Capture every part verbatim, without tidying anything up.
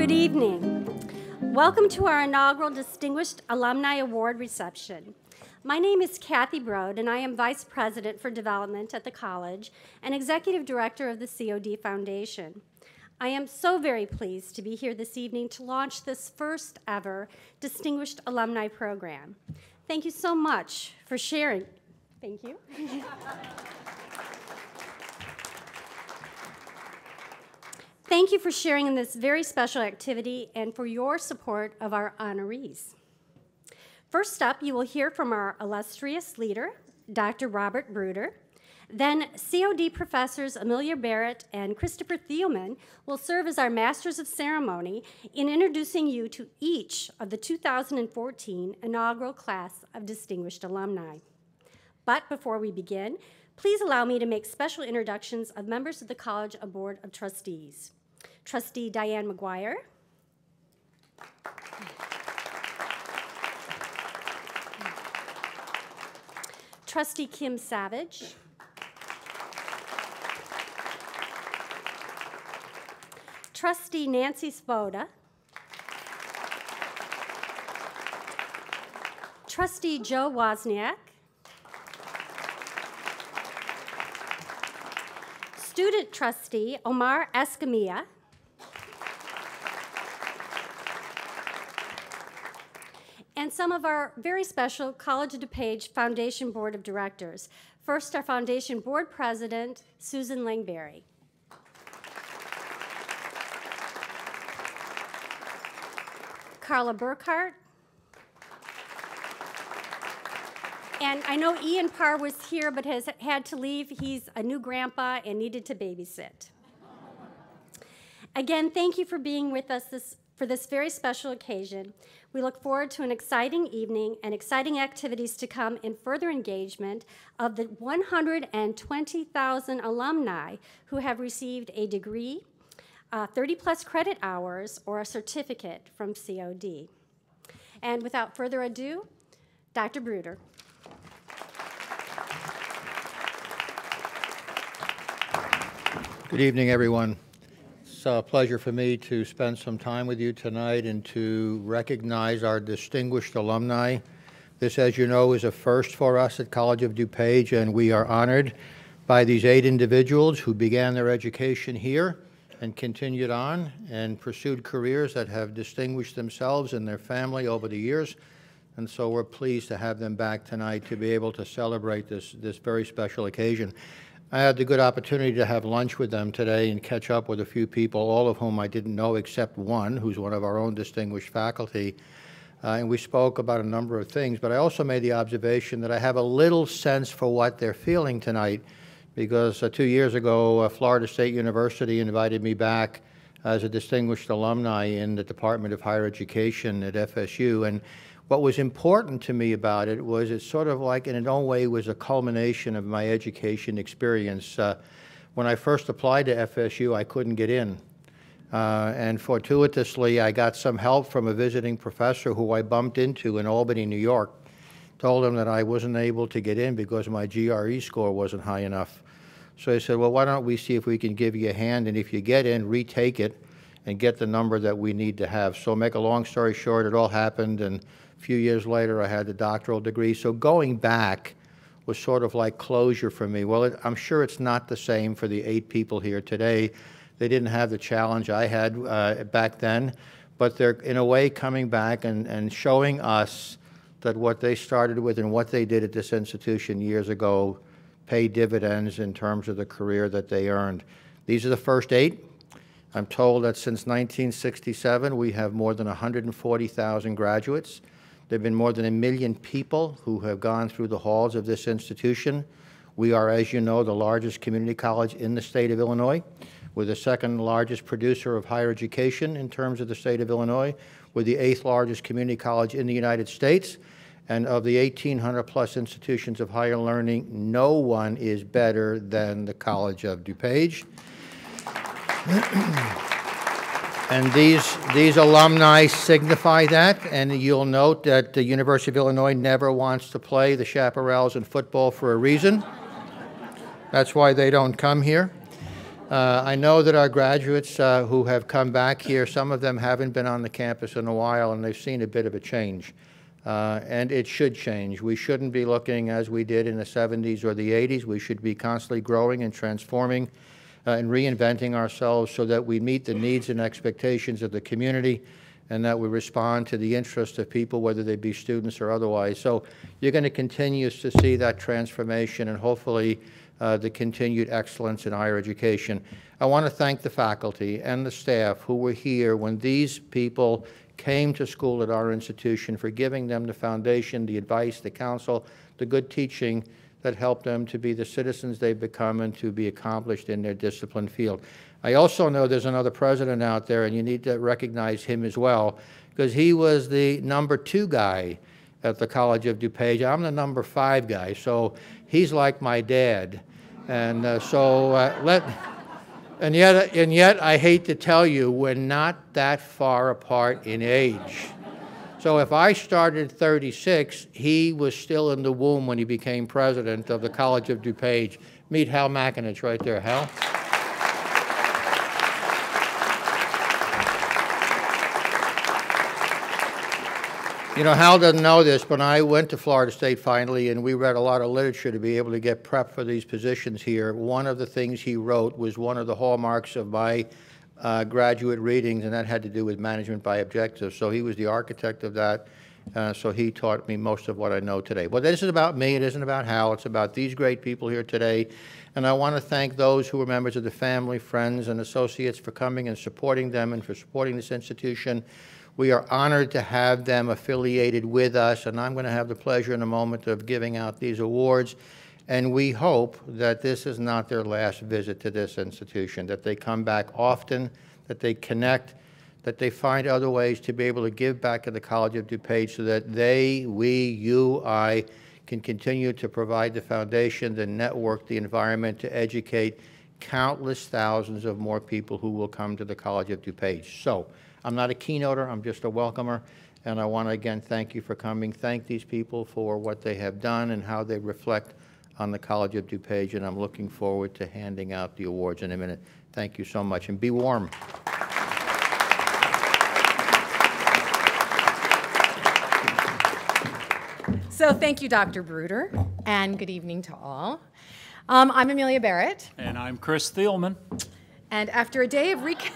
Good evening. Welcome to our inaugural Distinguished Alumni Award reception. My name is Kathy Brode, and I am Vice President for Development at the college and Executive Director of the C O D Foundation. I am so very pleased to be here this evening to launch this first ever Distinguished Alumni Program. Thank you so much for sharing. Thank you. Thank you for sharing in this very special activity and for your support of our honorees. First up, you will hear from our illustrious leader, Doctor Robert Bruder. Then C O D professors Amelia Barrett and Christopher Thielman will serve as our masters of ceremony in introducing you to each of the two thousand fourteen inaugural class of Distinguished Alumni. But before we begin, please allow me to make special introductions of members of the College Board of Trustees. Trustee Diane McGuire. Trustee Kim Savage. Trustee Nancy Svoda. Trustee Joe Wozniak. Student Trustee Omar Escamilla. And some of our very special College of DuPage Foundation Board of Directors. First, our Foundation Board President, Susan Langberry. Carla Burkhart. And I know Ian Parr was here but has had to leave. He's a new grandpa and needed to babysit. Again, thank you for being with us this, for this very special occasion. We look forward to an exciting evening and exciting activities to come in further engagement of the one hundred twenty thousand alumni who have received a degree, uh, thirty plus credit hours, or a certificate from C O D. And without further ado, Doctor Bruder. Good evening, everyone. It's a pleasure for me to spend some time with you tonight and to recognize our distinguished alumni. This, as you know, is a first for us at College of DuPage, and we are honored by these eight individuals who began their education here and continued on and pursued careers that have distinguished themselves and their family over the years. And so we're pleased to have them back tonight to be able to celebrate this, this very special occasion. I had the good opportunity to have lunch with them today and catch up with a few people, all of whom I didn't know except one, who's one of our own distinguished faculty. Uh, and we spoke about a number of things, but I also made the observation that I have a little sense for what they're feeling tonight, because uh, two years ago, uh, Florida State University invited me back as a distinguished alumni in the Department of Higher Education at F S U. And what was important to me about it was it sort of like, in its own way, was a culmination of my education experience. Uh, when I first applied to F S U, I couldn't get in. Uh, and fortuitously, I got some help from a visiting professor who I bumped into in Albany, New York. Told him that I wasn't able to get in because my G R E score wasn't high enough. So he said, well, why don't we see if we can give you a hand, and if you get in, retake it and get the number that we need to have. So make a long story short, it all happened, and a few years later, I had the doctoral degree. So going back was sort of like closure for me. Well, it, I'm sure it's not the same for the eight people here today. They didn't have the challenge I had uh, back then, but they're, in a way, coming back and, and showing us that what they started with and what they did at this institution years ago pay dividends in terms of the career that they earned. These are the first eight. I'm told that since nineteen sixty-seven, we have more than one hundred forty thousand graduates. There have been more than a million people who have gone through the halls of this institution. We are, as you know, the largest community college in the state of Illinois. We're the second largest producer of higher education in terms of the state of Illinois. We're the eighth largest community college in the United States. And of the eighteen hundred plus institutions of higher learning, no one is better than the College of DuPage. And these, these alumni signify that, and you'll note that the University of Illinois never wants to play the Chaparrals in football for a reason. That's why they don't come here. Uh, I know that our graduates uh, who have come back here, some of them haven't been on the campus in a while, and they've seen a bit of a change. Uh, and it should change. We shouldn't be looking as we did in the seventies or the eighties. We should be constantly growing and transforming uh, and reinventing ourselves so that we meet the needs and expectations of the community and that we respond to the interests of people, whether they be students or otherwise. So you're going to continue to see that transformation and hopefully uh, the continued excellence in higher education. I want to thank the faculty and the staff who were here when these people came to school at our institution, for giving them the foundation, the advice, the counsel, the good teaching that helped them to be the citizens they've become and to be accomplished in their disciplined field. I also know there's another president out there, and you need to recognize him as well, because he was the number two guy at the College of DuPage. I'm the number five guy, so he's like my dad. And uh, so uh, let... And yet, and yet, I hate to tell you, we're not that far apart in age. So if I started at thirty-six, he was still in the womb when he became president of the College of DuPage. Meet Hal McInich right there. Hal? You know, Hal doesn't know this, but I went to Florida State finally, and we read a lot of literature to be able to get prepped for these positions here. One of the things he wrote was one of the hallmarks of my uh, graduate readings, and that had to do with management by objectives. So he was the architect of that, uh, so he taught me most of what I know today. But this is about me. It isn't about Hal. It's about these great people here today. And I want to thank those who were members of the family, friends, and associates for coming and supporting them and for supporting this institution. We are honored to have them affiliated with us, and I'm going to have the pleasure in a moment of giving out these awards. And we hope that this is not their last visit to this institution, that they come back often, that they connect, that they find other ways to be able to give back to the College of DuPage so that they, we, you, I, can continue to provide the foundation, the network, the environment to educate countless thousands of more people who will come to the College of DuPage. So, I'm not a keynoter, I'm just a welcomer, and I want to again thank you for coming. Thank these people for what they have done and how they reflect on the College of DuPage, and I'm looking forward to handing out the awards in a minute. Thank you so much, and be warm. So thank you, Doctor Bruder, and good evening to all. Um, I'm Amelia Barrett. And I'm Chris Thielman. And after a day of rec-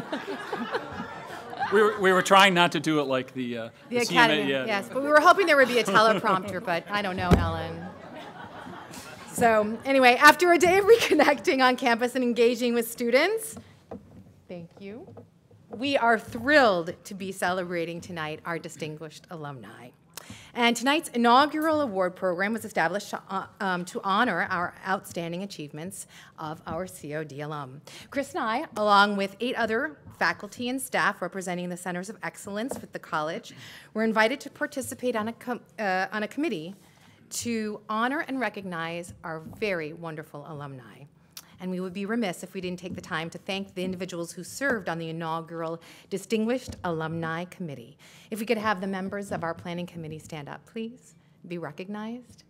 We were, we were trying not to do it like the, uh, the, the Academy, C M A, yeah. yes, but we were hoping there would be a teleprompter, but I don't know, Ellen. So anyway, after a day of reconnecting on campus and engaging with students, thank you, we are thrilled to be celebrating tonight our distinguished alumni. And tonight's inaugural award program was established to, uh, um, to honor our outstanding achievements of our C O D alum. Chris and I, along with eight other faculty and staff representing the Centers of Excellence with the college, were invited to participate on a, com uh, on a committee to honor and recognize our very wonderful alumni. And we would be remiss if we didn't take the time to thank the individuals who served on the inaugural Distinguished Alumni Committee. If we could have the members of our planning committee stand up, please, be recognized.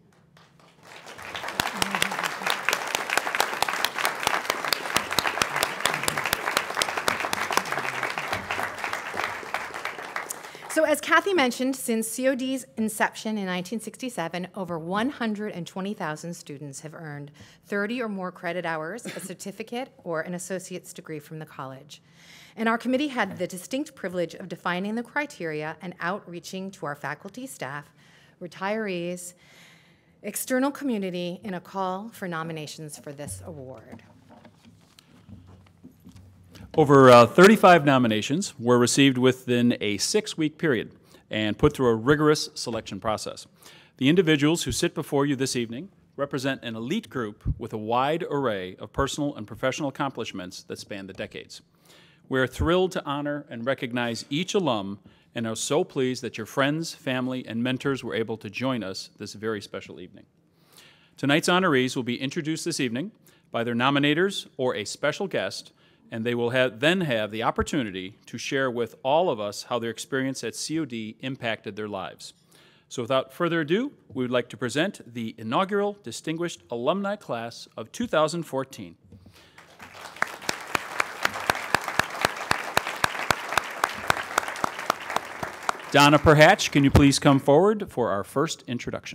So as Kathy mentioned, since C O D's inception in nineteen sixty-seven, over one hundred twenty thousand students have earned thirty or more credit hours, a certificate, or an associate's degree from the college. And our committee had the distinct privilege of defining the criteria and outreaching to our faculty, staff, retirees, external community in a call for nominations for this award. Over uh, thirty-five nominations were received within a six-week period and put through a rigorous selection process. The individuals who sit before you this evening represent an elite group with a wide array of personal and professional accomplishments that span the decades. We are thrilled to honor and recognize each alum and are so pleased that your friends, family, and mentors were able to join us this very special evening. Tonight's honorees will be introduced this evening by their nominators or a special guest, and they will have, then have the opportunity to share with all of us how their experience at C O D impacted their lives. So without further ado, we would like to present the inaugural Distinguished Alumni Class of two thousand fourteen. Donna Perhatch, can you please come forward for our first introduction?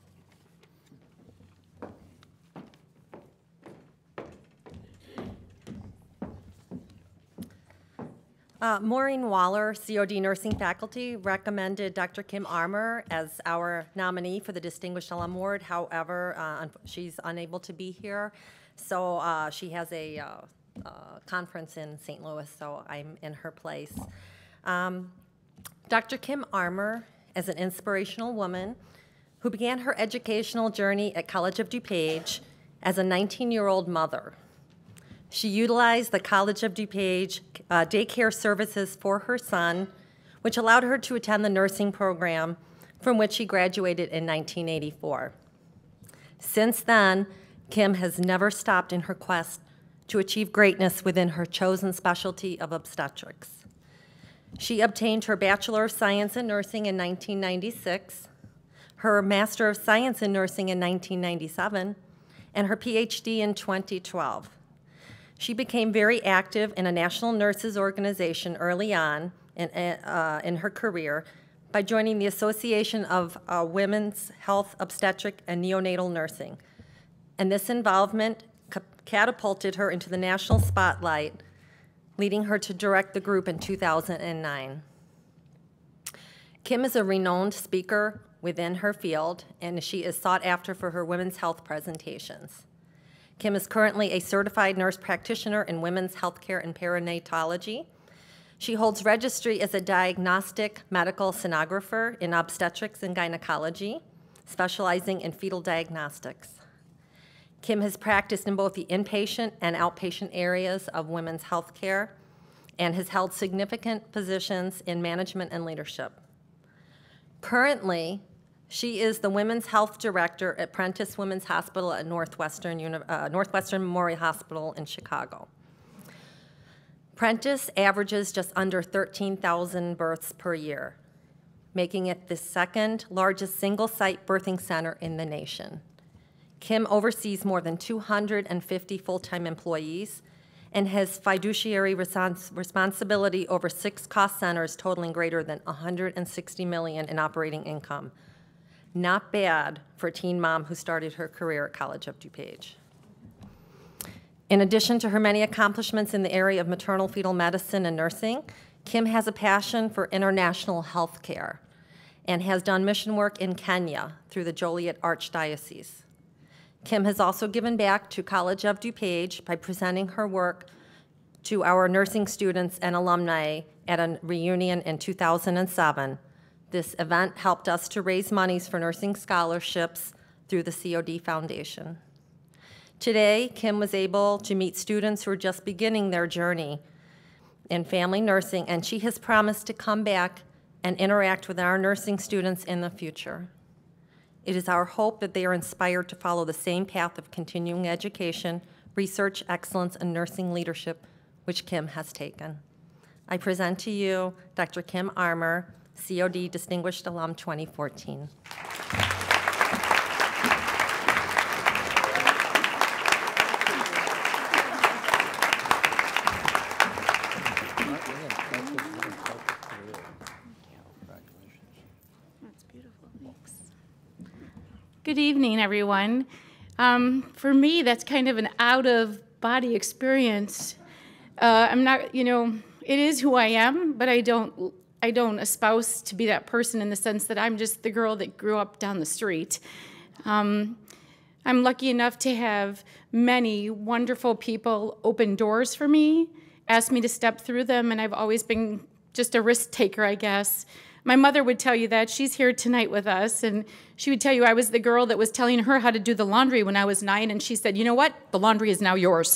Uh, Maureen Waller, C O D Nursing Faculty, recommended Doctor Kim Armour as our nominee for the Distinguished Alumni Award. However, uh, she's unable to be here, so uh, she has a uh, uh, conference in Saint Louis, so I'm in her place. Um, Doctor Kim Armour is an inspirational woman who began her educational journey at College of DuPage as a nineteen-year-old mother. She utilized the College of DuPage uh, daycare services for her son, which allowed her to attend the nursing program from which she graduated in nineteen eighty-four. Since then, Kim has never stopped in her quest to achieve greatness within her chosen specialty of obstetrics. She obtained her Bachelor of Science in Nursing in nineteen ninety-six, her Master of Science in Nursing in nineteen ninety-seven, and her P H D in twenty twelve. She became very active in a national nurses organization early on in, uh, in her career by joining the Association of uh, Women's Health, Obstetric, and Neonatal Nursing. And this involvement catapulted her into the national spotlight, leading her to direct the group in two thousand nine. Kim is a renowned speaker within her field, and she is sought after for her women's health presentations. Kim is currently a certified nurse practitioner in women's healthcare and perinatology. She holds registry as a diagnostic medical sonographer in obstetrics and gynecology, specializing in fetal diagnostics. Kim has practiced in both the inpatient and outpatient areas of women's healthcare and has held significant positions in management and leadership. Currently, she is the Women's Health Director at Prentice Women's Hospital at Northwestern, uh, Northwestern Memorial Hospital in Chicago. Prentice averages just under thirteen thousand births per year, making it the second largest single-site birthing center in the nation. Kim oversees more than two hundred fifty full-time employees and has fiduciary respons responsibility over six cost centers totaling greater than one hundred sixty million dollars in operating income. Not bad for a teen mom who started her career at College of DuPage. In addition to her many accomplishments in the area of maternal fetal medicine and nursing, Kim has a passion for international health care and has done mission work in Kenya through the Joliet Archdiocese. Kim has also given back to College of DuPage by presenting her work to our nursing students and alumni at a reunion in two thousand seven. This event helped us to raise monies for nursing scholarships through the C O D Foundation. Today, Kim was able to meet students who are just beginning their journey in family nursing, and she has promised to come back and interact with our nursing students in the future. It is our hope that they are inspired to follow the same path of continuing education, research excellence, and nursing leadership which Kim has taken. I present to you Doctor Kim Armour, C O D Distinguished Alum twenty fourteen. Good evening, everyone. Um, for me, that's kind of an out-of-body experience. Uh, I'm not, you know, it is who I am, but I don't, I don't espouse to be that person in the sense that I'm just the girl that grew up down the street. Um, I'm lucky enough to have many wonderful people open doors for me, ask me to step through them, and I've always been just a risk taker, I guess. My mother would tell you that. She's here tonight with us, and she would tell you I was the girl that was telling her how to do the laundry when I was nine, and she said, you know what? The laundry is now yours.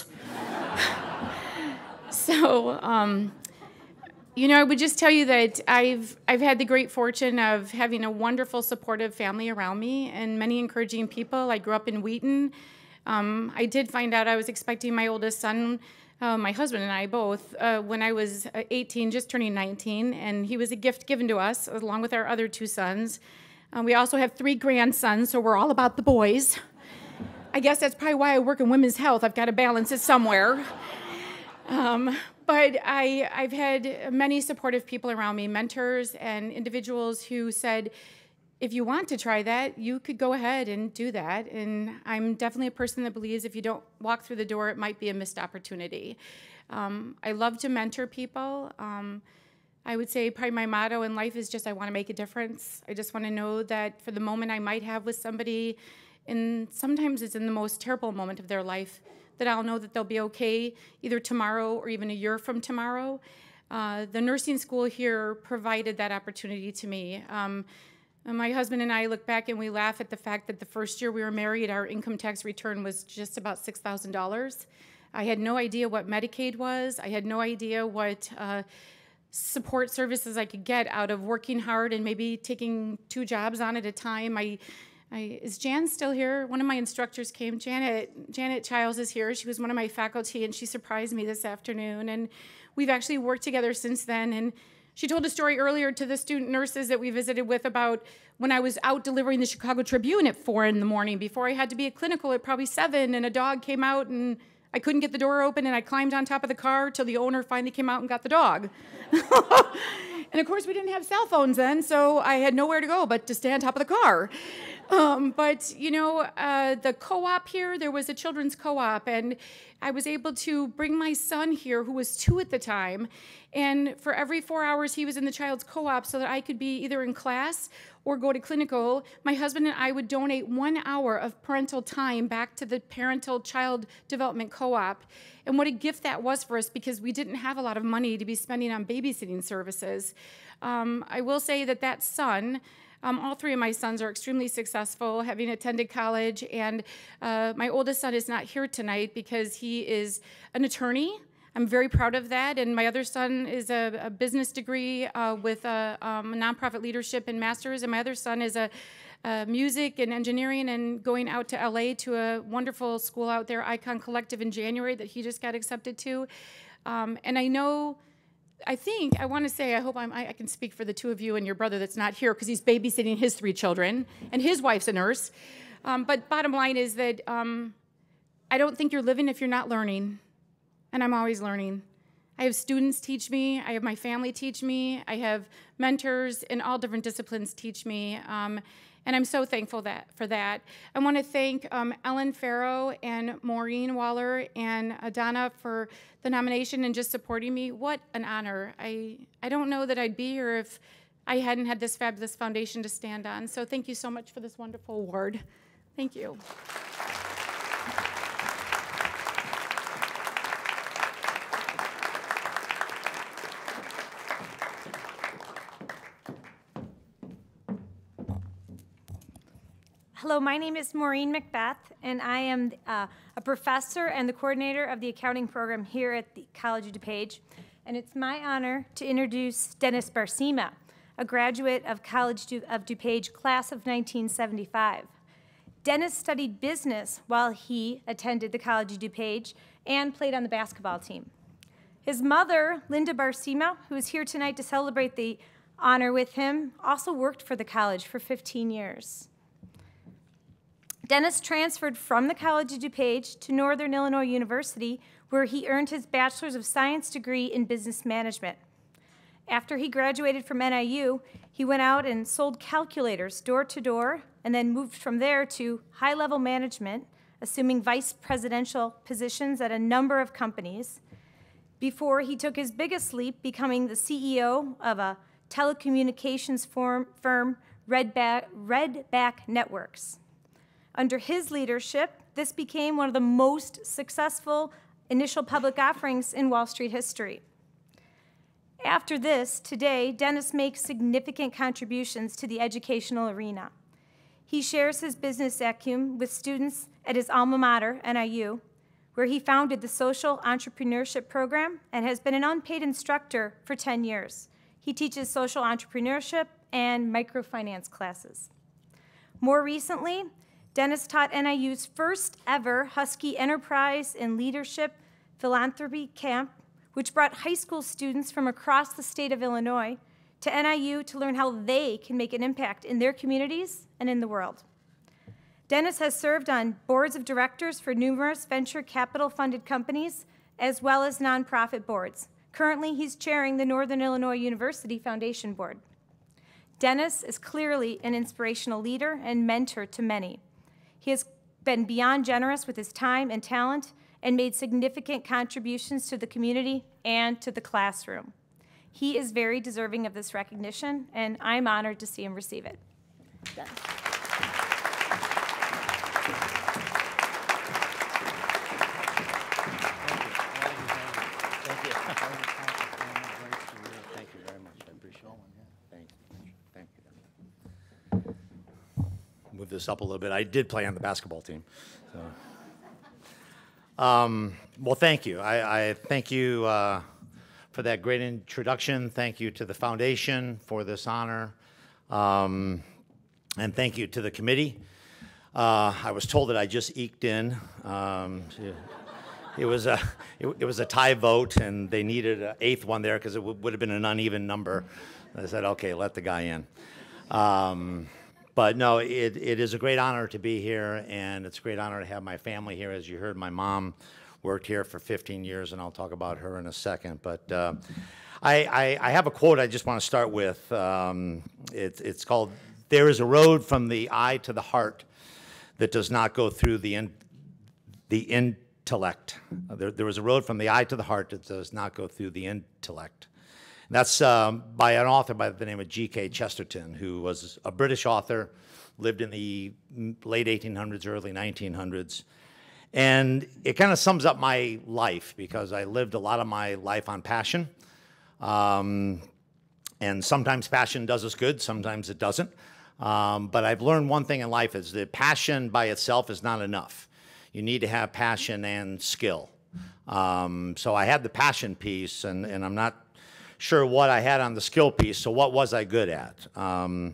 So, um, you know, I would just tell you that I've, I've had the great fortune of having a wonderful, supportive family around me and many encouraging people. I grew up in Wheaton. Um, I did find out I was expecting my oldest son, Uh, my husband and I both, uh, when I was eighteen, just turning nineteen, and he was a gift given to us, along with our other two sons. Uh, we also have three grandsons, so we're all about the boys. I guess that's probably why I work in women's health. I've got to balance it somewhere. Um, but I, I've had many supportive people around me, mentors and individuals who said, if you want to try that, you could go ahead and do that. And I'm definitely a person that believes if you don't walk through the door, it might be a missed opportunity. Um, I love to mentor people. Um, I would say probably my motto in life is just I want to make a difference. I just want to know that for the moment I might have with somebody, and sometimes it's in the most terrible moment of their life, that I'll know that they'll be okay either tomorrow or even a year from tomorrow. Uh, the nursing school here provided that opportunity to me. Um, my husband and I look back and we laugh at the fact that the first year we were married, our income tax return was just about six thousand dollars. I had no idea what Medicaid was. I had no idea what uh, support services I could get out of working hard and maybe taking two jobs on at a time. I, I, is Jan still here? One of my instructors came. Janet, Janet Childs is here. She was one of my faculty, and she surprised me this afternoon. And we've actually worked together since then. And she told a story earlier to the student nurses that we visited with about when I was out delivering the Chicago Tribune at four in the morning before I had to be at clinical at probably seven, and a dog came out and I couldn't get the door open, and I climbed on top of the car till the owner finally came out and got the dog. And of course we didn't have cell phones then, so I had nowhere to go but to stay on top of the car. Um, but, you know, uh, the co-op here, there was a children's co-op, and I was able to bring my son here, who was two at the time, and for every four hours he was in the child's co-op so that I could be either in class or go to clinical. My husband and I would donate one hour of parental time back to the parental child development co-op. And what a gift that was for us, because we didn't have a lot of money to be spending on babysitting services. Um, I will say that that son, Um, all three of my sons are extremely successful, having attended college, and uh, my oldest son is not here tonight because he is an attorney. I'm very proud of that, and my other son is a, a business degree uh, with a, um, a nonprofit leadership and master's, and my other son is a, a music and engineering and going out to L A to a wonderful school out there, Icon Collective, in January that he just got accepted to. Um, and I know I think, I want to say, I hope I'm, I, I can speak for the two of you and your brother that's not here because he's babysitting his three children, and his wife's a nurse. Um, but bottom line is that um, I don't think you're living if you're not learning, and I'm always learning. I have students teach me, I have my family teach me, I have mentors in all different disciplines teach me, um, and I'm so thankful that, for that. I want to thank um, Ellen Farrow and Maureen Waller and Donna for the nomination and just supporting me. What an honor. I, I don't know that I'd be here if I hadn't had this fabulous foundation to stand on. So thank you so much for this wonderful award. Thank you. Hello, my name is Maureen Macbeth, and I am uh, a professor and the coordinator of the accounting program here at the College of DuPage. And it's my honor to introduce Dennis Barsima, a graduate of College of DuPage, class of nineteen seventy-five. Dennis studied business while he attended the College of DuPage and played on the basketball team. His mother, Linda Barsima, who is here tonight to celebrate the honor with him, also worked for the college for fifteen years. Dennis transferred from the College of DuPage to Northern Illinois University, where he earned his Bachelor's of Science degree in Business Management. After he graduated from N I U, he went out and sold calculators door to door, and then moved from there to high-level management, assuming vice presidential positions at a number of companies, before he took his biggest leap, becoming the C E O of a telecommunications firm, Redback, Redback Networks. Under his leadership, this became one of the most successful initial public offerings in Wall Street history. After this, today, Dennis makes significant contributions to the educational arena. He shares his business acumen with students at his alma mater, N I U, where he founded the Social Entrepreneurship Program and has been an unpaid instructor for ten years. He teaches social entrepreneurship and microfinance classes. More recently, Dennis taught N I U's first ever Husky Enterprise and Leadership Philanthropy Camp, which brought high school students from across the state of Illinois to N I U to learn how they can make an impact in their communities and in the world. Dennis has served on boards of directors for numerous venture capital funded companies, as well as nonprofit boards. Currently, he's chairing the Northern Illinois University Foundation Board. Dennis is clearly an inspirational leader and mentor to many. He has been beyond generous with his time and talent and made significant contributions to the community and to the classroom. He is very deserving of this recognition, and I'm honored to see him receive it. Dennis. Move this up a little bit. I did play on the basketball team. So. Um, well, thank you. I, I thank you uh, for that great introduction. Thank you to the foundation for this honor. Um, and thank you to the committee. Uh, I was told that I just eked in. Um, it, was a, it, it was a tie vote, and they needed an eighth one there because it would have been an uneven number. I said, okay, let the guy in. Um, But no, it, it is a great honor to be here, and it's a great honor to have my family here. As you heard, my mom worked here for fifteen years, and I'll talk about her in a second. But uh, I, I, I have a quote I just want to start with. Um, it, it's called, "There is a road from the eye to the heart that does not go through the, in, the intellect." There, there is a road from the eye to the heart that does not go through the intellect. That's um, by an author by the name of G K Chesterton, who was a British author, lived in the late eighteen hundreds, early nineteen hundreds. And it kind of sums up my life, because I lived a lot of my life on passion. Um, and sometimes passion does us good, sometimes it doesn't. Um, but I've learned one thing in life is that passion by itself is not enough. You need to have passion and skill. Um, so I had the passion piece, and, and I'm not sure what I had on the skill piece, so what was I good at? Um,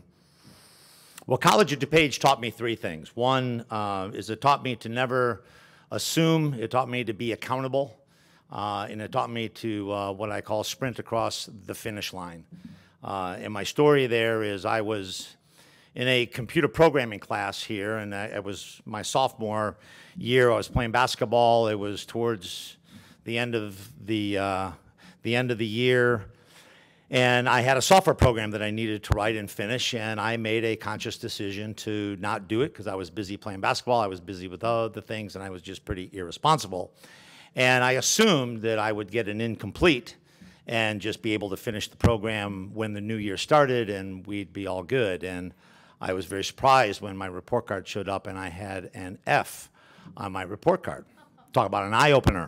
well, college at DuPage taught me three things. One uh, is it taught me to never assume, it taught me to be accountable, uh, and it taught me to uh, what I call sprint across the finish line. Uh, and my story there is I was in a computer programming class here, and I, it was my sophomore year. I was playing basketball. It was towards the end of the, uh, the end of the year. And I had a software program that I needed to write and finish, and I made a conscious decision to not do it because I was busy playing basketball, I was busy with other things, and I was just pretty irresponsible. And I assumed that I would get an incomplete and just be able to finish the program when the new year started and we'd be all good. And I was very surprised when my report card showed up and I had an F on my report card. Talk about an eye-opener.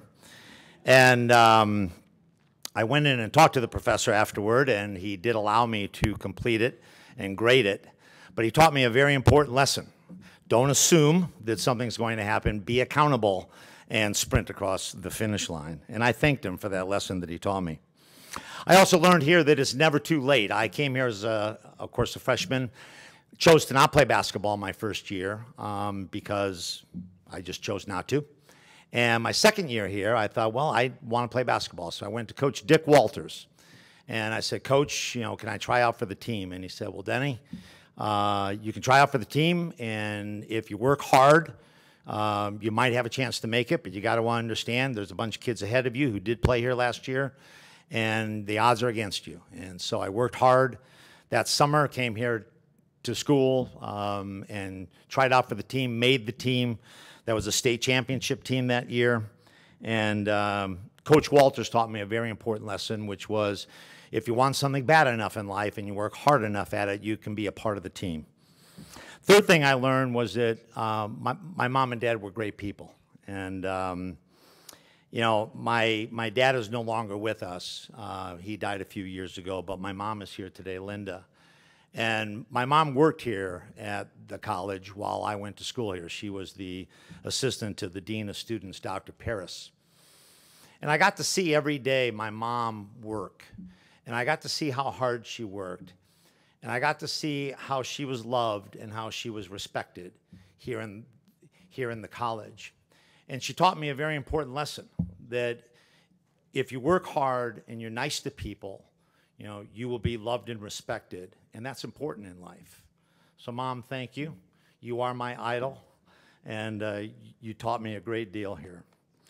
And um, I went in and talked to the professor afterward, and he did allow me to complete it and grade it. But he taught me a very important lesson. Don't assume that something's going to happen. Be accountable and sprint across the finish line. And I thanked him for that lesson that he taught me. I also learned here that it's never too late. I came here as, a, of course, a freshman. Chose to not play basketball my first year um, because I just chose not to. And my second year here, I thought, well, I want to play basketball. So I went to Coach Dick Walters. And I said, Coach, you know, can I try out for the team? And he said, well, Denny, uh, you can try out for the team. And if you work hard, um, you might have a chance to make it. But you got to understand there's a bunch of kids ahead of you who did play here last year. And the odds are against you. And so I worked hard that summer, came here to school um, and tried out for the team, made the team. That was a state championship team that year. And um, Coach Walters taught me a very important lesson, which was if you want something bad enough in life and you work hard enough at it, you can be a part of the team. Third thing I learned was that um, my, my mom and dad were great people. And, um, you know, my, my dad is no longer with us. Uh, he died a few years ago, but my mom is here today, Linda. And my mom worked here at the college while I went to school here. She was the assistant to the dean of students, Doctor Paris. And I got to see every day my mom work. And I got to see how hard she worked. And I got to see how she was loved and how she was respected here in, here in the college. And she taught me a very important lesson, that if you work hard and you're nice to people, you know, you will be loved and respected, and that's important in life. So, Mom, thank you. You are my idol, and uh, you taught me a great deal here.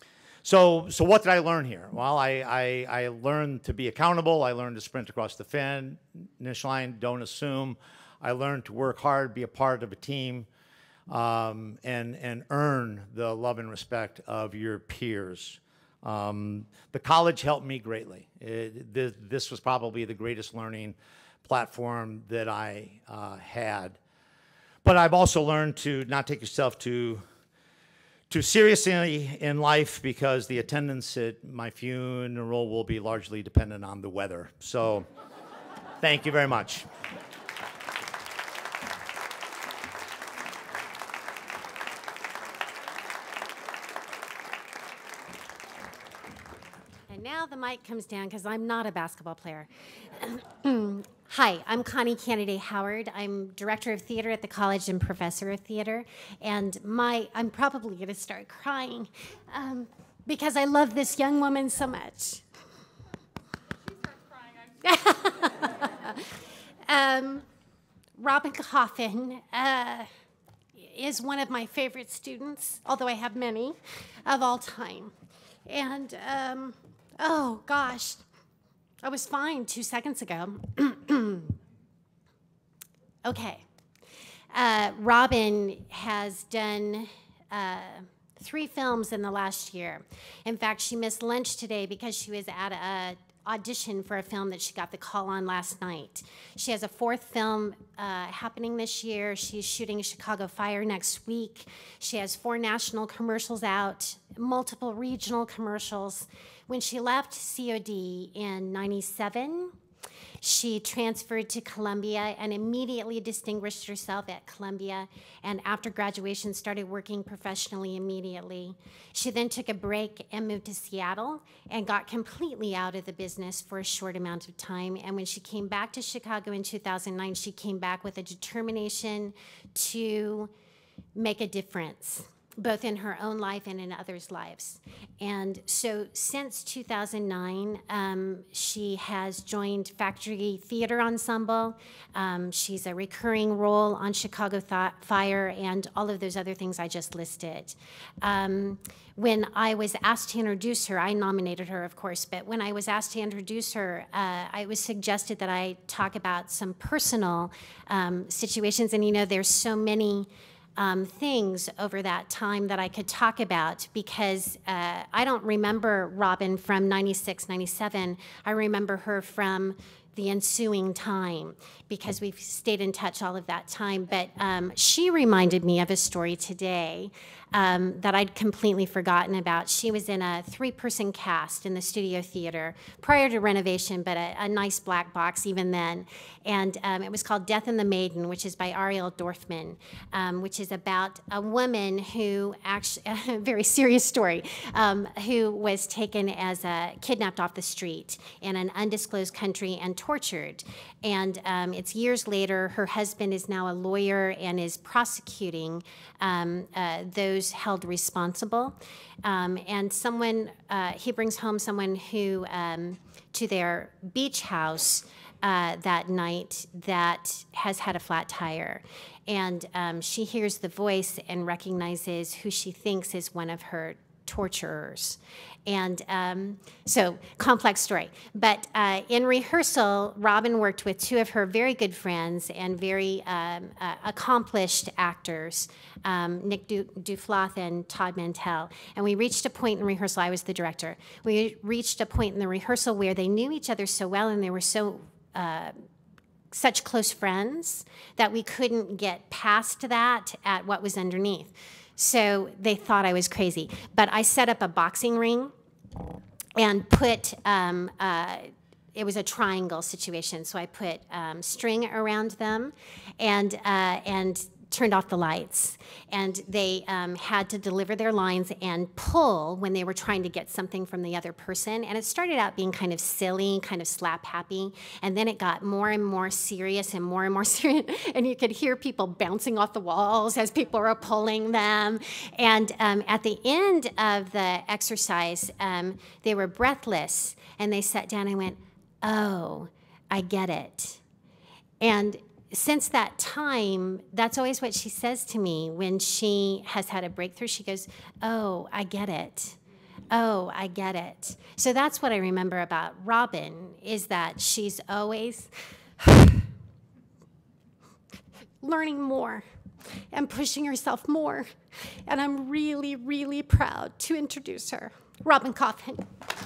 So, so what did I learn here? Well, I, I, I learned to be accountable. I learned to sprint across the finish line, don't assume. I learned to work hard, be a part of a team, um, and, and earn the love and respect of your peers. Um, the college helped me greatly. It, this, this was probably the greatest learning platform that I uh, had. But I've also learned to not take yourself too, too seriously in life, because the attendance at my funeral will be largely dependent on the weather. So thank you very much. And now the mic comes down because I'm not a basketball player. Hi, I'm Connie Canady Howard. I'm director of theater at the college and professor of theater. And my, I'm probably going to start crying um, because I love this young woman so much. She starts crying. um, Robin Coffin uh, is one of my favorite students, although I have many, of all time. And, um, oh gosh, I was fine two seconds ago. Okay. Uh, Robin has done uh, three films in the last year. In fact, she missed lunch today because she was at a audition for a film that she got the call on last night. She has a fourth film uh, happening this year. She's shooting Chicago Fire next week. She has four national commercials out, multiple regional commercials. When she left C O D in ninety-seven, she transferred to Columbia and immediately distinguished herself at Columbia, and after graduation started working professionally immediately. She then took a break and moved to Seattle and got completely out of the business for a short amount of time. And when she came back to Chicago in two thousand nine, she came back with a determination to make a difference, both in her own life and in others' lives. And so since two thousand nine, um, she has joined Factory Theater Ensemble. Um, she's a recurring role on Chicago Th- Fire and all of those other things I just listed. Um, when I was asked to introduce her, I nominated her, of course, but when I was asked to introduce her, uh, I was suggested that I talk about some personal um, situations. And you know, there's so many Um, things over that time that I could talk about, because uh, I don't remember Robin from ninety-six, ninety-seven. I remember her from the ensuing time, because we've stayed in touch all of that time. But um, she reminded me of a story today um, that I'd completely forgotten about. She was in a three-person cast in the studio theater prior to renovation, but a, a nice black box even then. And um, it was called Death and the Maiden, which is by Ariel Dorfman, um, which is about a woman who actually, a very serious story, um, who was taken as a, kidnapped off the street in an undisclosed country and tortured. And um, it's years later, her husband is now a lawyer and is prosecuting um, uh, those held responsible. Um, and someone, uh, he brings home someone who, um, to their beach house uh, that night that has had a flat tire. And um, she hears the voice and recognizes who she thinks is one of her torturers. And um, so, complex story. But uh, in rehearsal, Robin worked with two of her very good friends and very um, uh, accomplished actors, um, Nick du- Dufloth and Todd Mantell. And we reached a point in rehearsal, I was the director, we reached a point in the rehearsal where they knew each other so well and they were so uh, such close friends that we couldn't get past that at what was underneath. So they thought I was crazy. But I set up a boxing ring and put, um, uh, it was a triangle situation, so I put um, string around them and, uh, and turned off the lights. And they um, had to deliver their lines and pull when they were trying to get something from the other person. And it started out being kind of silly, kind of slap happy. And then it got more and more serious and more and more serious. And you could hear people bouncing off the walls as people were pulling them. And um, at the end of the exercise, um, they were breathless. And they sat down and went, "Oh, I get it." And since that time, that's always what she says to me when she has had a breakthrough. She goes, "Oh, I get it. oh, I get it. So that's what I remember about Robin, is that she's always learning more and pushing herself more. And I'm really, really proud to introduce her. Robin Coffin.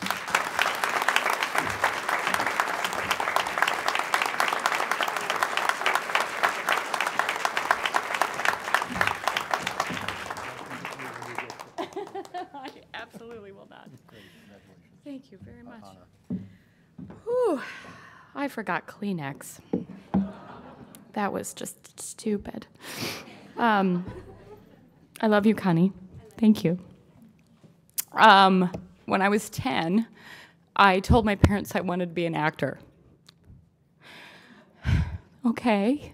I absolutely will not. Thank you very much. Whew, I forgot Kleenex. That was just stupid. Um, I love you, Connie. Thank you. Um, when I was ten, I told my parents I wanted to be an actor. Okay.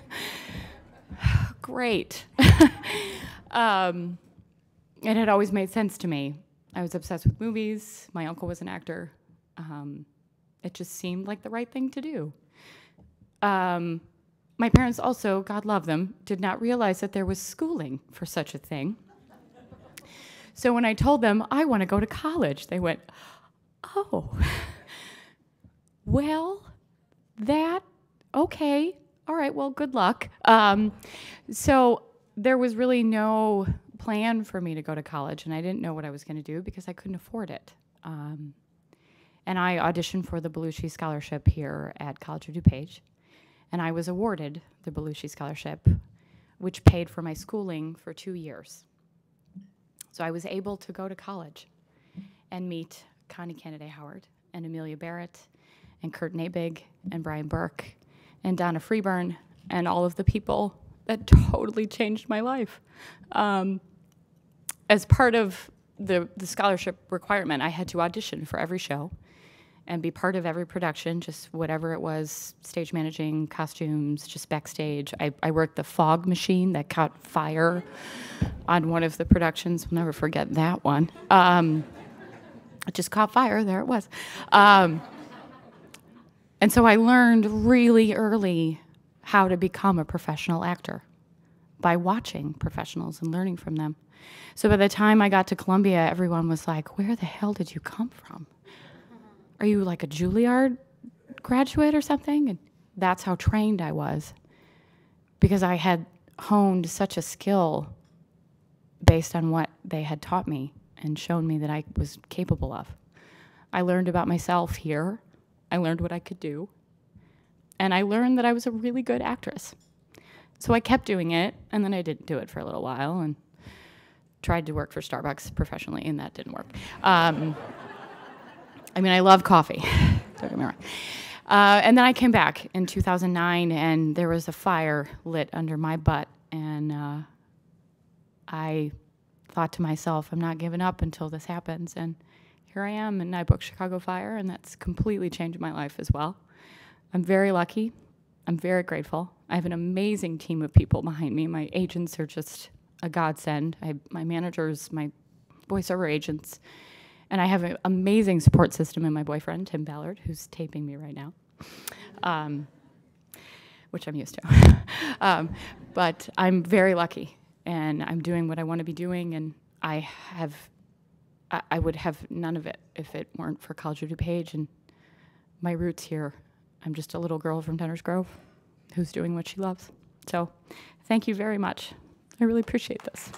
Great. um, it had always made sense to me. I was obsessed with movies. My uncle was an actor. Um, it just seemed like the right thing to do. Um, my parents also, God love them, did not realize that there was schooling for such a thing. So when I told them, I want to go to college, they went, oh, well, that, okay, all right, well, good luck. Um, so there was really no plan for me to go to college, and I didn't know what I was going to do because I couldn't afford it. Um, and I auditioned for the Belushi Scholarship here at College of DuPage, and I was awarded the Belushi Scholarship, which paid for my schooling for two years. So I was able to go to college and meet Connie Kennedy Howard and Amelia Barrett and Kurt Nabig and Brian Burke and Donna Freeburn and all of the people that totally changed my life. Um, as part of the, the scholarship requirement, I had to audition for every show and be part of every production, just whatever it was, stage managing, costumes, just backstage. I, I worked the fog machine that caught fire on one of the productions. We'll never forget that one. Um, it just caught fire, there it was. Um, and so I learned really early how to become a professional actor by watching professionals and learning from them. So by the time I got to Columbia, everyone was like, where the hell did you come from? Are you like a Juilliard graduate or something? And that's how trained I was, because I had honed such a skill based on what they had taught me and shown me that I was capable of. I learned about myself here. I learned what I could do. And I learned that I was a really good actress. So I kept doing it, and then I didn't do it for a little while and tried to work for Starbucks professionally, and that didn't work. Um, I mean, I love coffee, don't get me wrong. Uh, and then I came back in two thousand nine, and there was a fire lit under my butt, and uh, I thought to myself, I'm not giving up until this happens, and here I am, and I booked Chicago Fire, and that's completely changed my life as well. I'm very lucky. I'm very grateful. I have an amazing team of people behind me. My agents are just a godsend. I, my managers, my voiceover agents, and I have an amazing support system in my boyfriend, Tim Ballard, who's taping me right now, um, which I'm used to. um, but I'm very lucky, and I'm doing what I want to be doing, and I have, I, I would have none of it if it weren't for College of DuPage and my roots here. I'm just a little girl from Downers Grove who's doing what she loves. So thank you very much. I really appreciate this.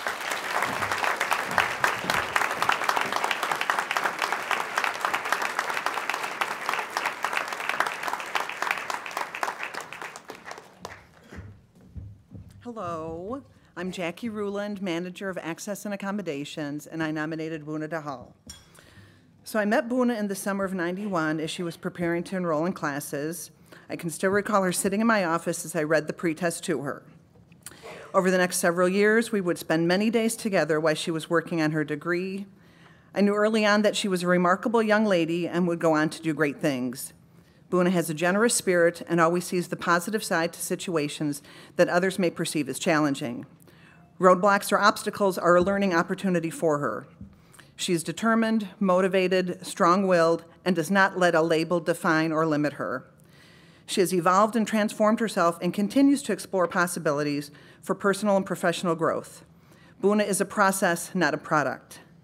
Hello, I'm Jackie Ruland, Manager of Access and Accommodations, and I nominated Buna DeHall. So I met Buna in the summer of ninety-one as she was preparing to enroll in classes. I can still recall her sitting in my office as I read the pretest to her. Over the next several years, we would spend many days together while she was working on her degree. I knew early on that she was a remarkable young lady and would go on to do great things. Buna has a generous spirit and always sees the positive side to situations that others may perceive as challenging. Roadblocks or obstacles are a learning opportunity for her. She is determined, motivated, strong-willed, and does not let a label define or limit her. She has evolved and transformed herself and continues to explore possibilities for personal and professional growth. Buna is a process, not a product.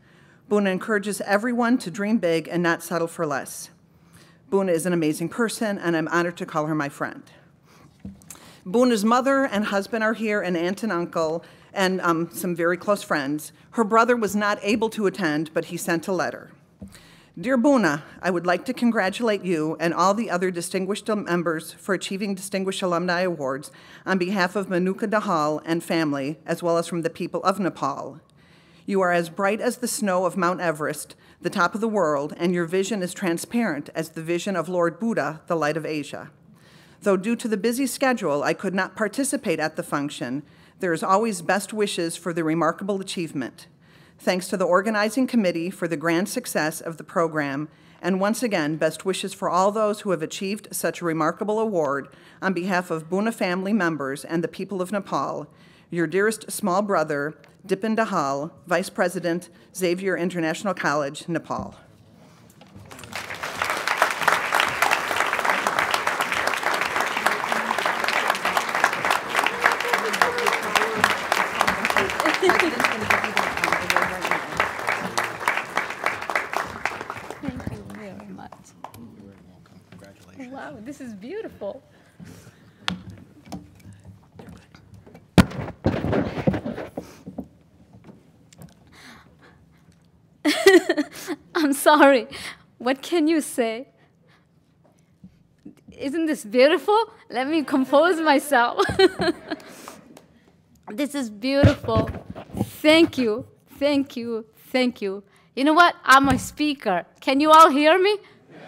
Buna encourages everyone to dream big and not settle for less. Buna is an amazing person, and I'm honored to call her my friend. Buna's mother and husband are here, and aunt and uncle, and um, some very close friends. Her brother was not able to attend, but he sent a letter. Dear Buna, I would like to congratulate you and all the other distinguished members for achieving Distinguished Alumni Awards on behalf of Manuka Dahal and family, as well as from the people of Nepal. You are as bright as the snow of Mount Everest, the top of the world, and your vision is transparent as the vision of Lord Buddha, the light of Asia. Though due to the busy schedule, I could not participate at the function, there is always best wishes for the remarkable achievement. Thanks to the organizing committee for the grand success of the program, and once again, best wishes for all those who have achieved such a remarkable award on behalf of Buna family members and the people of Nepal, your dearest small brother, Dipin Dahal, Vice President, Xavier International College, Nepal. Thank you very much. Wow, this is beautiful. I'm sorry. What can you say? Isn't this beautiful? Let me compose myself. This is beautiful. Thank you, thank you, thank you. You know what? I'm a speaker. Can you all hear me?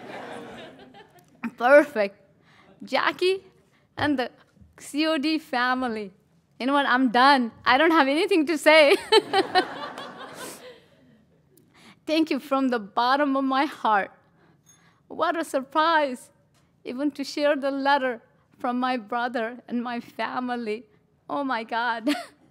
Perfect. Jackie and the C O D family. You know what? I'm done. I don't have anything to say. Thank you from the bottom of my heart. What a surprise, even to share the letter from my brother and my family. Oh my God.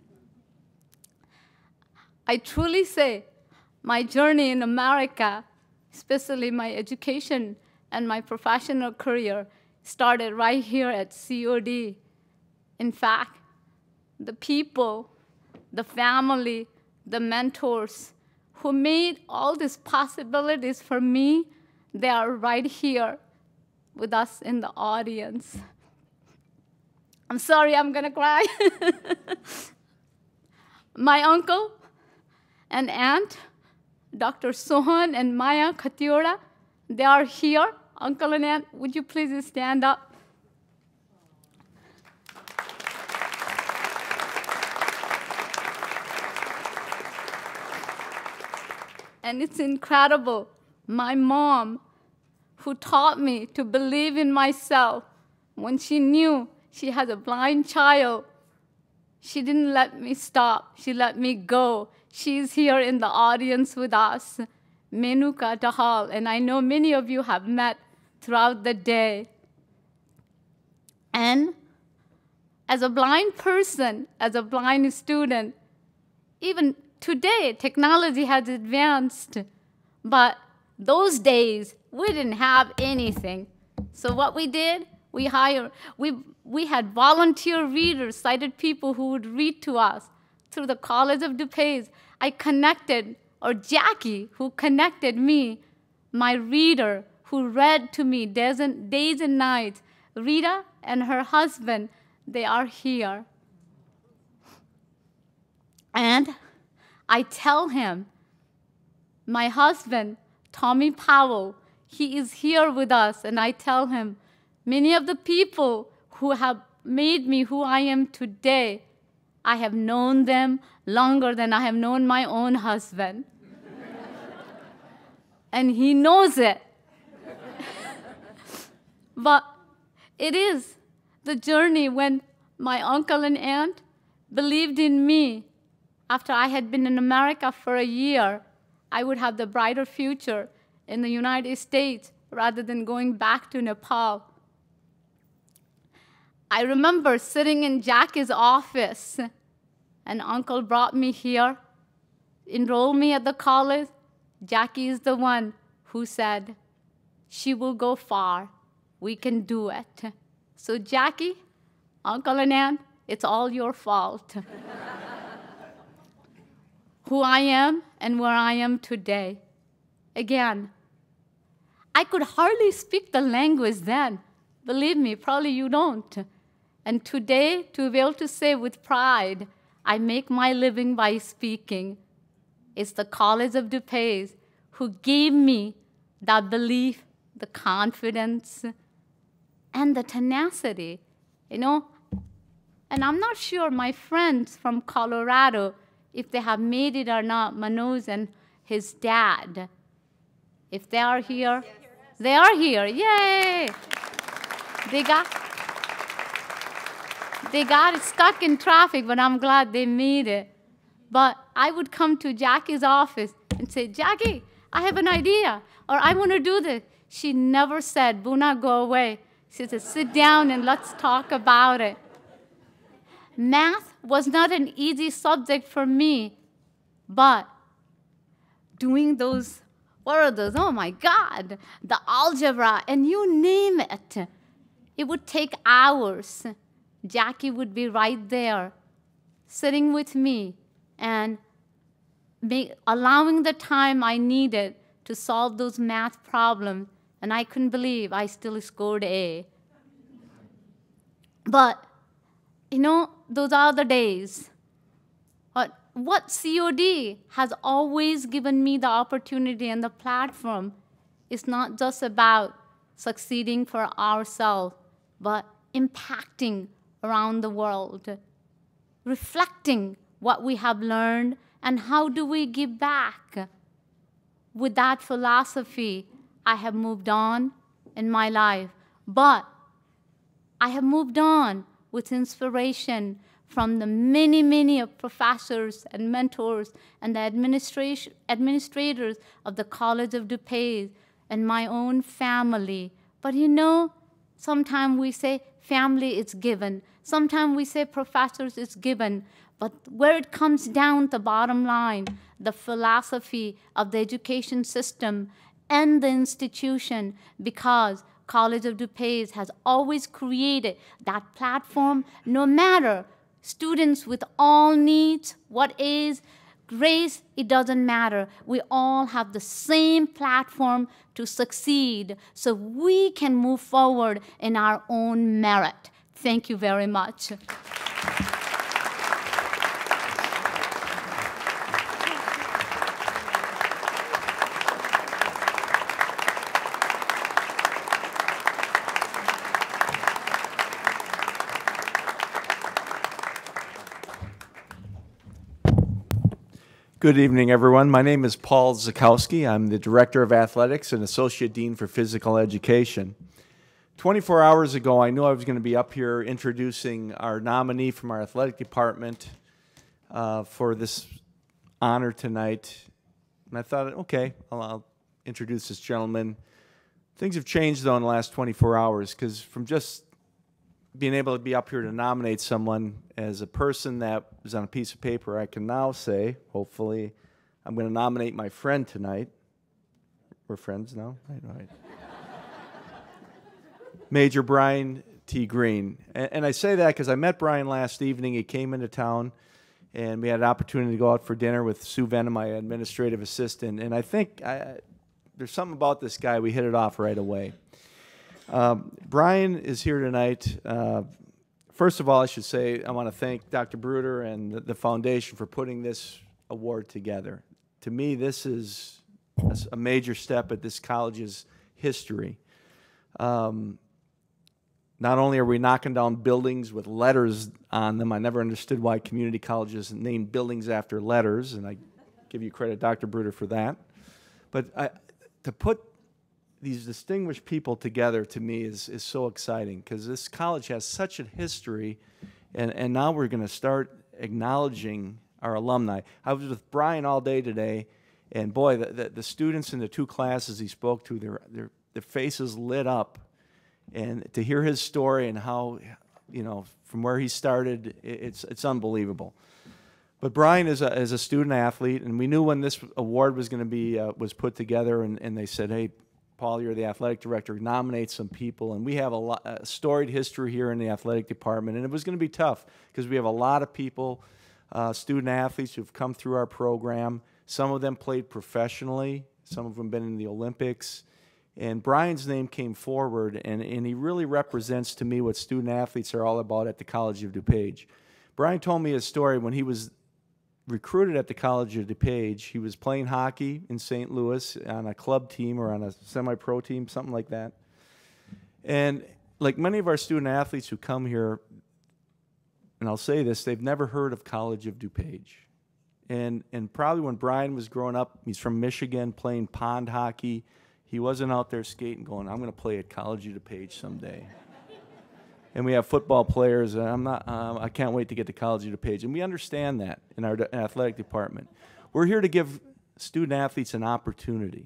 I truly say my journey in America, especially my education and my professional career, started right here at C O D. In fact, the people, the family, the mentors who made all these possibilities for me, they are right here with us in the audience. I'm sorry, I'm gonna cry. My uncle and aunt, Doctor Sohan and Maya Khatiora, they are here. Uncle and aunt, would you please stand up? And it's incredible. My mom, who taught me to believe in myself when she knew she had a blind child, she didn't let me stop. She let me go. She's here in the audience with us, Manuka Dahal, and I know many of you have met throughout the day. And as a blind person, as a blind student, even today, technology has advanced, but those days, we didn't have anything. So what we did, we hired, we, we had volunteer readers, sighted people who would read to us. Through the College of DuPage, I connected, or Jackie, who connected me, my reader, who read to me days and, days and nights. Rita and her husband, they are here. And I tell him, my husband, Tommy Powell, he is here with us, and I tell him, many of the people who have made me who I am today, I have known them longer than I have known my own husband. And he knows it. But it is the journey when my uncle and aunt believed in me. After I had been in America for a year, I would have the brighter future in the United States rather than going back to Nepal. I remember sitting in Jackie's office, and Uncle brought me here, enrolled me at the college. Jackie is the one who said, she will go far. We can do it. So Jackie, Uncle and Aunt, it's all your fault. who I am and where I am today. Again, I could hardly speak the language then. Believe me, probably you don't. And today, to be able to say with pride, I make my living by speaking. It's the College of DuPage who gave me that belief, the confidence, and the tenacity, you know. And I'm not sure my friends from Colorado, if they have made it or not, Manoj and his dad. If they are here, they are here, yay! They got, they got stuck in traffic, but I'm glad they made it. But I would come to Jackie's office and say, Jackie, I have an idea, or I want to do this. She never said, Buna, go away. She said, sit down and let's talk about it. Math was not an easy subject for me, but doing those, what are those? Oh my God, the algebra, and you name it. It would take hours. Jackie would be right there, sitting with me, and make, allowing the time I needed to solve those math problems, and I couldn't believe I still scored A. But, you know, those are the days. But what C O D has always given me the opportunity and the platform is not just about succeeding for ourselves, but impacting around the world, reflecting what we have learned and how do we give back. With that philosophy, I have moved on in my life, but I have moved on with inspiration from the many, many professors and mentors and the administration, administrators of the College of DuPage and my own family. But you know, sometimes we say family is given. Sometimes we say professors is given. But where it comes down to the bottom line, the philosophy of the education system and the institution, because College of DuPage has always created that platform, no matter students with all needs, what is, race, it doesn't matter. We all have the same platform to succeed so we can move forward in our own merit. Thank you very much. Good evening, everyone. My name is Paul Zakowski. I'm the Director of Athletics and Associate Dean for Physical Education. twenty-four hours ago, I knew I was going to be up here introducing our nominee from our athletic department uh, for this honor tonight. And I thought, okay, I'll, I'll introduce this gentleman. Things have changed, though, in the last twenty-four hours, because from just being able to be up here to nominate someone as a person that was on a piece of paper, I can now say, hopefully, I'm going to nominate my friend tonight. We're friends now? Right, right. Major Brian T. Green. And, and I say that because I met Brian last evening. He came into town, and we had an opportunity to go out for dinner with Sue Venom, my administrative assistant. And I think I, there's something about this guy, we hit it off right away. Um, Brian is here tonight. Uh, first of all, I should say I want to thank Doctor Bruder and the, the foundation for putting this award together. To me, this is a major step at this college's history. Um, not only are we knocking down buildings with letters on them, I never understood why community colleges named buildings after letters, and I give you credit, Doctor Bruder, for that. But I, to put these distinguished people together, to me, is, is so exciting, because this college has such a history, and, and now we're going to start acknowledging our alumni. I was with Brian all day today, and boy, the, the, the students in the two classes he spoke to, their, their, their faces lit up, and to hear his story and how, you know, from where he started, it's, it's unbelievable. But Brian is a, is a student athlete, and we knew when this award was going to be, uh, was put together, and, and they said, hey, Paul, you're the athletic director, nominate some people. And we have a, lot, a storied history here in the athletic department. And it was going to be tough because we have a lot of people uh, student athletes who've come through our program. Some of them played professionally. Some of them been in the Olympics. And Brian's name came forward, and, and he really represents to me what student athletes are all about at the College of DuPage. Brian told me a story when he was recruited at the College of DuPage. He was playing hockey in Saint Louis on a club team or on a semi-pro team, something like that. And like many of our student athletes who come here, and I'll say this, they've never heard of College of DuPage. And, and probably when Brian was growing up, he's from Michigan, playing pond hockey. He wasn't out there skating going, I'm going to play at College of DuPage someday. And we have football players, and I'm not, um, I can't wait to get to College of DuPage. And we understand that in our athletic department. We're here to give student athletes an opportunity.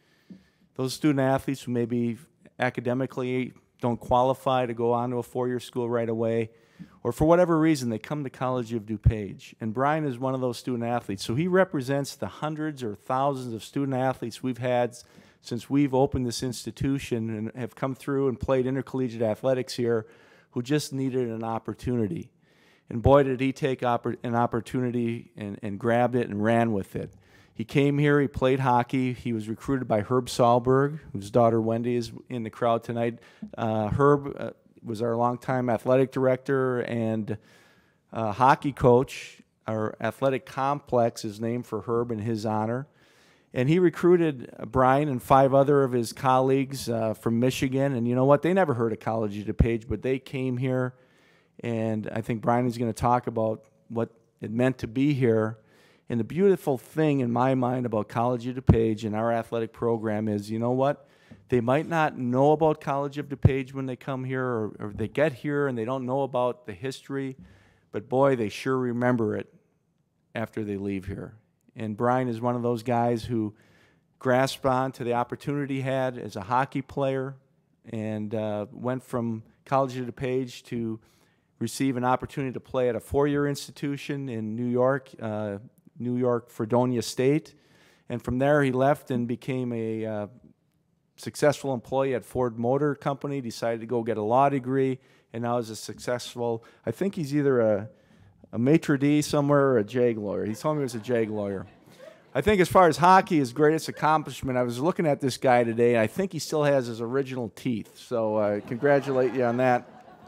Those student athletes who maybe academically don't qualify to go on to a four-year school right away, or for whatever reason, they come to College of DuPage. And Brian is one of those student athletes. So he represents the hundreds or thousands of student athletes we've had since we've opened this institution and have come through and played intercollegiate athletics here who just needed an opportunity. And boy, did he take oppor an opportunity and, and grabbed it and ran with it. He came here, he played hockey. He was recruited by Herb Sahlberg, whose daughter Wendy is in the crowd tonight. Uh, Herb uh, was our longtime athletic director and uh, hockey coach. Our athletic complex is named for Herb in his honor. And he recruited Brian and five other of his colleagues uh, from Michigan. And you know what? They never heard of College of DuPage, but they came here. And I think Brian is going to talk about what it meant to be here. And the beautiful thing in my mind about College of DuPage and our athletic program is, you know what? They might not know about College of DuPage when they come here, or, or they get here and they don't know about the history. But boy, they sure remember it after they leave here. And Brian is one of those guys who grasped on to the opportunity he had as a hockey player and uh, went from College of DuPage to receive an opportunity to play at a four-year institution in New York, uh, New York Fredonia State. And from there he left and became a uh, successful employee at Ford Motor Company, decided to go get a law degree, and now is a successful, I think he's either a a maitre d' somewhere or a JAG lawyer. He told me he was a JAG lawyer. I think as far as hockey, his greatest accomplishment, I was looking at this guy today, and I think he still has his original teeth. So I uh, congratulate you on that.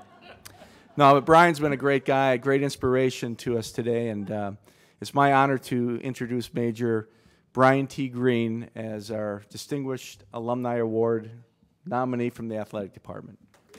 No, but Brian's been a great guy, a great inspiration to us today, and uh, it's my honor to introduce Major Brian T. Green as our Distinguished Alumni Award nominee from the athletic department.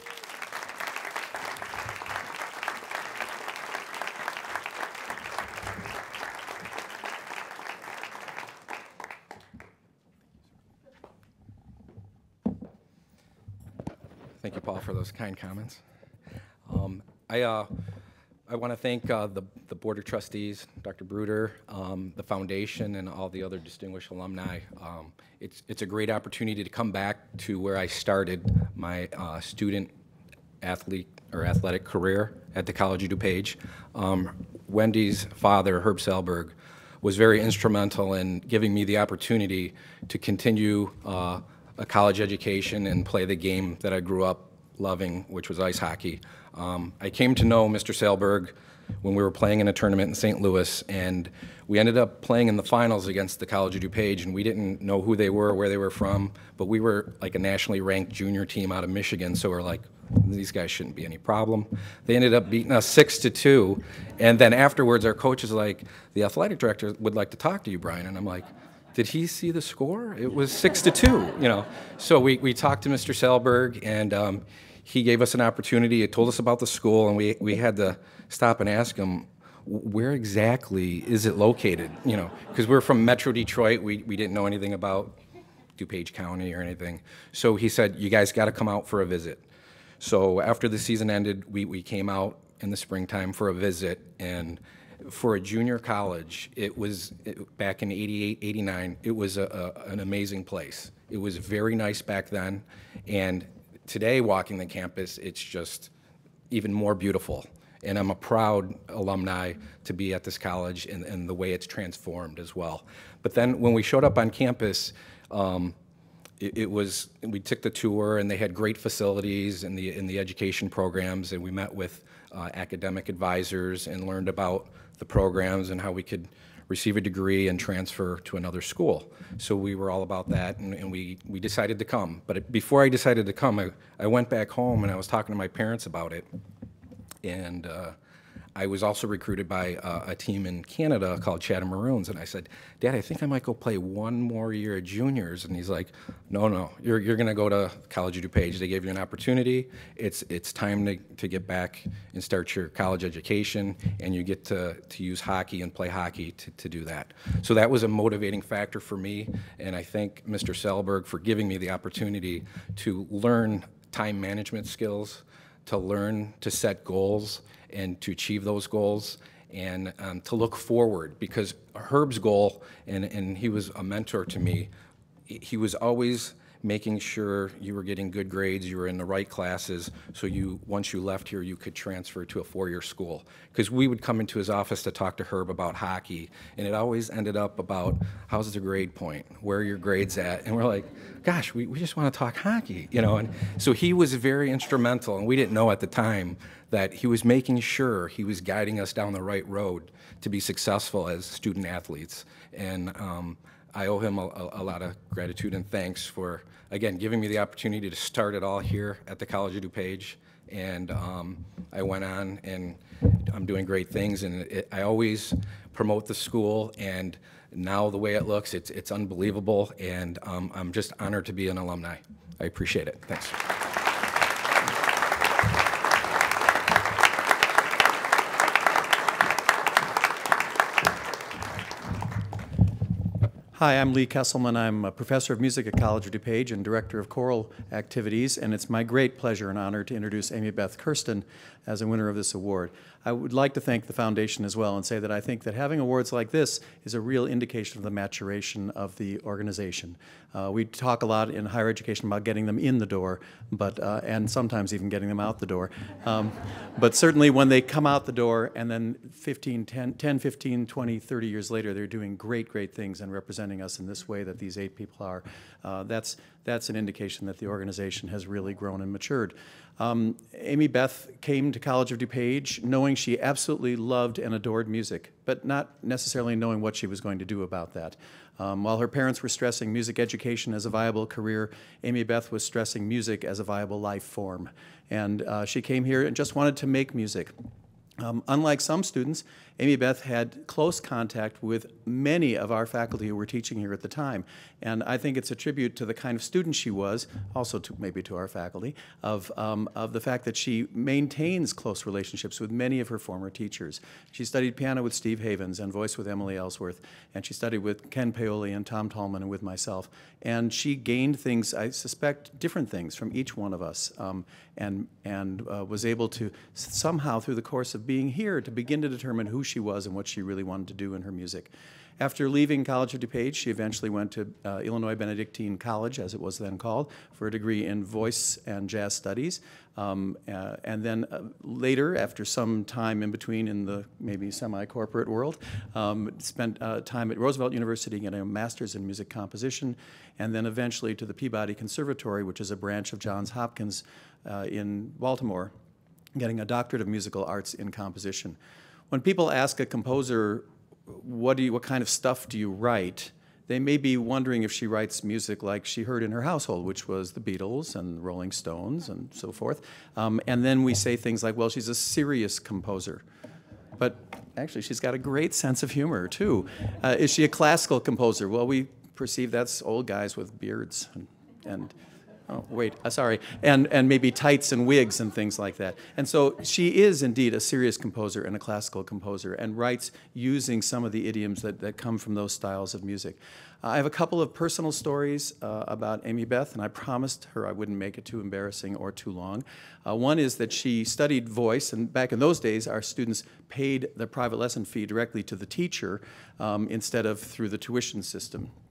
Thank you, Paul, for those kind comments. Um, I, uh, I want to thank uh, the, the Board of Trustees, Doctor Bruder, um, the Foundation, and all the other distinguished alumni. Um, it's, it's a great opportunity to come back to where I started my uh, student athlete or athletic career at the College of DuPage. Um, Wendy's father, Herb Sahlberg, was very instrumental in giving me the opportunity to continue uh, a college education and play the game that I grew up loving, which was ice hockey. Um, I came to know Mister Sahlberg when we were playing in a tournament in Saint Louis, and we ended up playing in the finals against the College of DuPage, and we didn't know who they were, where they were from, but we were like a nationally ranked junior team out of Michigan, so we're like, these guys shouldn't be any problem. They ended up beating us six to two, and then afterwards our coach is like, the athletic director would like to talk to you, Brian, and I'm like, did he see the score? It was six to two, you know. So we, we talked to Mister Sahlberg, and um, he gave us an opportunity. He told us about the school, and we, we had to stop and ask him, where exactly is it located? You know, because we're from Metro Detroit. We, we didn't know anything about DuPage County or anything. So he said, you guys got to come out for a visit. So after the season ended, we, we came out in the springtime for a visit, and for a junior college, it was, it, back in eighty-eight, eighty-nine, it was a, a, an amazing place. It was very nice back then, and today, walking the campus, it's just even more beautiful. And I'm a proud alumni to be at this college and, and the way it's transformed as well. But then when we showed up on campus, um, it, it was, we took the tour, and they had great facilities in the, in the education programs, and we met with uh, academic advisors and learned about the programs and how we could receive a degree and transfer to another school. So we were all about that, and, and we, we decided to come. But it, before I decided to come, I, I went back home and I was talking to my parents about it. And uh, I was also recruited by uh, a team in Canada called Chatham Maroons, and I said, Dad, I think I might go play one more year at juniors. And he's like, no, no, you're, you're gonna go to College of DuPage. They gave you an opportunity. It's, it's time to, to get back and start your college education, and you get to, to use hockey and play hockey to, to do that. So that was a motivating factor for me, and I thank Mister Selberg for giving me the opportunity to learn time management skills, to learn to set goals and to achieve those goals, and um, to look forward, because Herb's goal, and, and he was a mentor to me, he was always making sure you were getting good grades, you were in the right classes, so you, once you left here, you could transfer to a four-year school. Because we would come into his office to talk to Herb about hockey, and it always ended up about, how's the grade point? Where are your grades at? And we're like, gosh, we, we just want to talk hockey, you know? And so he was very instrumental, and we didn't know at the time that he was making sure he was guiding us down the right road to be successful as student athletes. And um, I owe him a, a lot of gratitude and thanks for, again, giving me the opportunity to start it all here at the College of DuPage. And um, I went on, and I'm doing great things, and it, I always promote the school, and now the way it looks, it's, it's unbelievable, and um, I'm just honored to be an alumni. I appreciate it. Thanks. Hi, I'm Lee Kesselman. I'm a professor of music at College of DuPage and director of choral activities, and it's my great pleasure and honor to introduce Amy Beth Kirsten as a winner of this award. I would like to thank the foundation as well and say that I think that having awards like this is a real indication of the maturation of the organization. Uh, we talk a lot in higher education about getting them in the door, but uh, and sometimes even getting them out the door. Um, but certainly when they come out the door and then fifteen, ten, ten, fifteen, twenty, thirty years later, they're doing great, great things and representing us in this way that these eight people are, uh, that's, that's an indication that the organization has really grown and matured. Um, Amy Beth came to College of DuPage knowing she absolutely loved and adored music, but not necessarily knowing what she was going to do about that. Um, while her parents were stressing music education as a viable career, Amy Beth was stressing music as a viable life form. And uh, she came here and just wanted to make music. Um, unlike some students, Amy Beth had close contact with many of our faculty who were teaching here at the time. And I think it's a tribute to the kind of student she was, also to maybe to our faculty, of, um, of the fact that she maintains close relationships with many of her former teachers. She studied piano with Steve Havens and voice with Emily Ellsworth, and she studied with Ken Paoli and Tom Tallman and with myself. And she gained things, I suspect, different things from each one of us, um, and, and uh, was able to somehow, through the course of being here, to begin to determine who she was and what she really wanted to do in her music. After leaving College of DuPage, she eventually went to uh, Illinois Benedictine College, as it was then called, for a degree in voice and jazz studies. Um, uh, and then uh, later, after some time in between in the maybe semi-corporate world, um, spent uh, time at Roosevelt University getting a master's in music composition, and then eventually to the Peabody Conservatory, which is a branch of Johns Hopkins uh, in Baltimore, getting a doctorate of musical arts in composition. When people ask a composer, what, do you, what kind of stuff do you write, they may be wondering if she writes music like she heard in her household, which was the Beatles and Rolling Stones and so forth. Um, and then we say things like, well, she's a serious composer. But actually, she's got a great sense of humor, too. Uh, is she a classical composer? Well, we perceive that's old guys with beards and, and Oh, wait, uh, sorry, and, and maybe tights and wigs and things like that. And so she is indeed a serious composer and a classical composer and writes using some of the idioms that, that come from those styles of music. Uh, I have a couple of personal stories uh, about Amy Beth, and I promised her I wouldn't make it too embarrassing or too long. Uh, one is that she studied voice, and back in those days, our students paid the private lesson fee directly to the teacher um, instead of through the tuition system.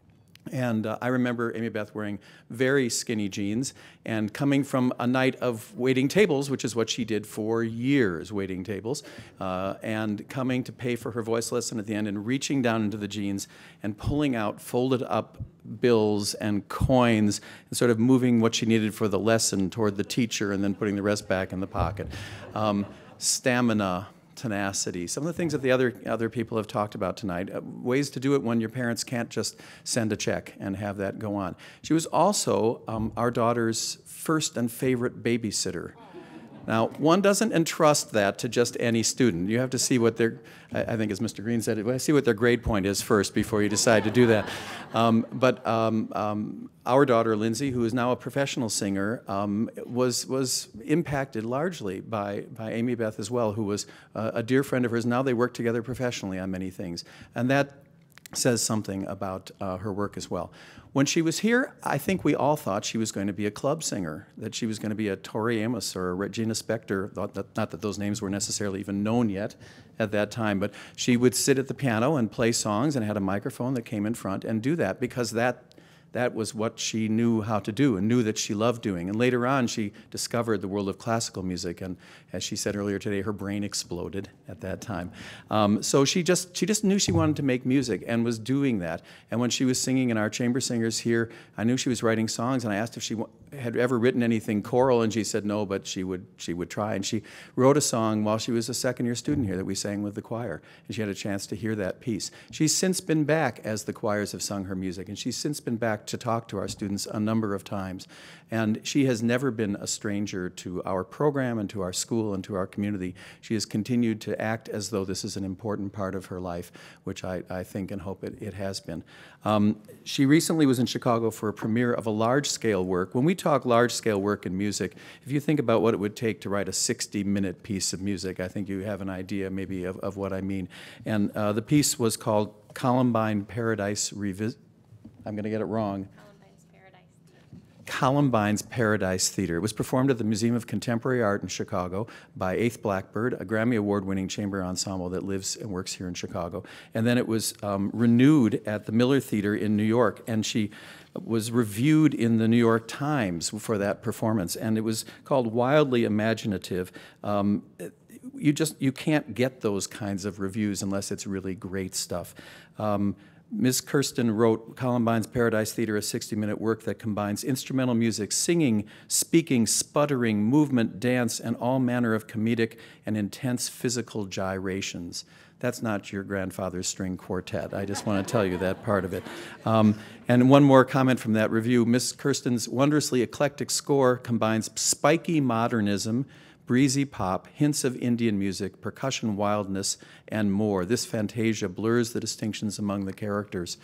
And uh, I remember Amy Beth wearing very skinny jeans and coming from a night of waiting tables, which is what she did for years, waiting tables, uh, and coming to pay for her voice lesson at the end and reaching down into the jeans and pulling out folded up bills and coins and sort of moving what she needed for the lesson toward the teacher and then putting the rest back in the pocket. Um, stamina, tenacity, some of the things that the other other people have talked about tonight, uh, ways to do it when your parents can't just send a check and have that go on. She was also um, our daughter's first and favorite babysitter. Now, one doesn't entrust that to just any student. You have to see what their, I, I think as Mister Green said, see what their grade point is first before you decide to do that. Um, but um, um, our daughter, Lindsay, who is now a professional singer, um, was was impacted largely by, by Amy Beth as well, who was uh, a dear friend of hers. Now they work together professionally on many things. And that says something about uh, her work as well. When she was here, I think we all thought she was going to be a club singer, that she was going to be a Tori Amos or a Regina Spektor, not that those names were necessarily even known yet at that time, but she would sit at the piano and play songs and had a microphone that came in front and do that because that that was what she knew how to do and knew that she loved doing. And later on, she discovered the world of classical music, and as she said earlier today, her brain exploded at that time. Um, so she just she just knew she wanted to make music and was doing that. And when she was singing in our chamber singers here, I knew she was writing songs, and I asked if she had ever written anything choral, and she said no, but she would she would try. And she wrote a song while she was a second-year student here that we sang with the choir, and she had a chance to hear that piece. She's since been back as the choirs have sung her music, and she's since been back to talk to our students a number of times. And she has never been a stranger to our program and to our school and to our community. She has continued to act as though this is an important part of her life, which I, I think and hope it, it has been. Um, she recently was in Chicago for a premiere of a large-scale work. When we talk large-scale work in music, if you think about what it would take to write a sixty-minute piece of music, I think you have an idea maybe of, of what I mean. And uh, the piece was called Columbine Paradise Revisit. I'm going to get it wrong. Columbine's Paradise Theater. It was performed at the Museum of Contemporary Art in Chicago by Eighth Blackbird, a Grammy Award-winning chamber ensemble that lives and works here in Chicago. And then it was um, renewed at the Miller Theater in New York, and she was reviewed in the New York Times for that performance. And it was called Wildly Imaginative. Um, you just, you can't get those kinds of reviews unless it's really great stuff. Um, Miz Kirsten wrote Columbine's Paradise Theater, a sixty-minute work that combines instrumental music, singing, speaking, sputtering, movement, dance, and all manner of comedic and intense physical gyrations. That's not your grandfather's string quartet. I just want to tell you that part of it. Um, and one more comment from that review. Miz Kirsten's wondrously eclectic score combines spiky modernism, breezy pop, hints of Indian music, percussion wildness, and more. This fantasia blurs the distinctions among the characters.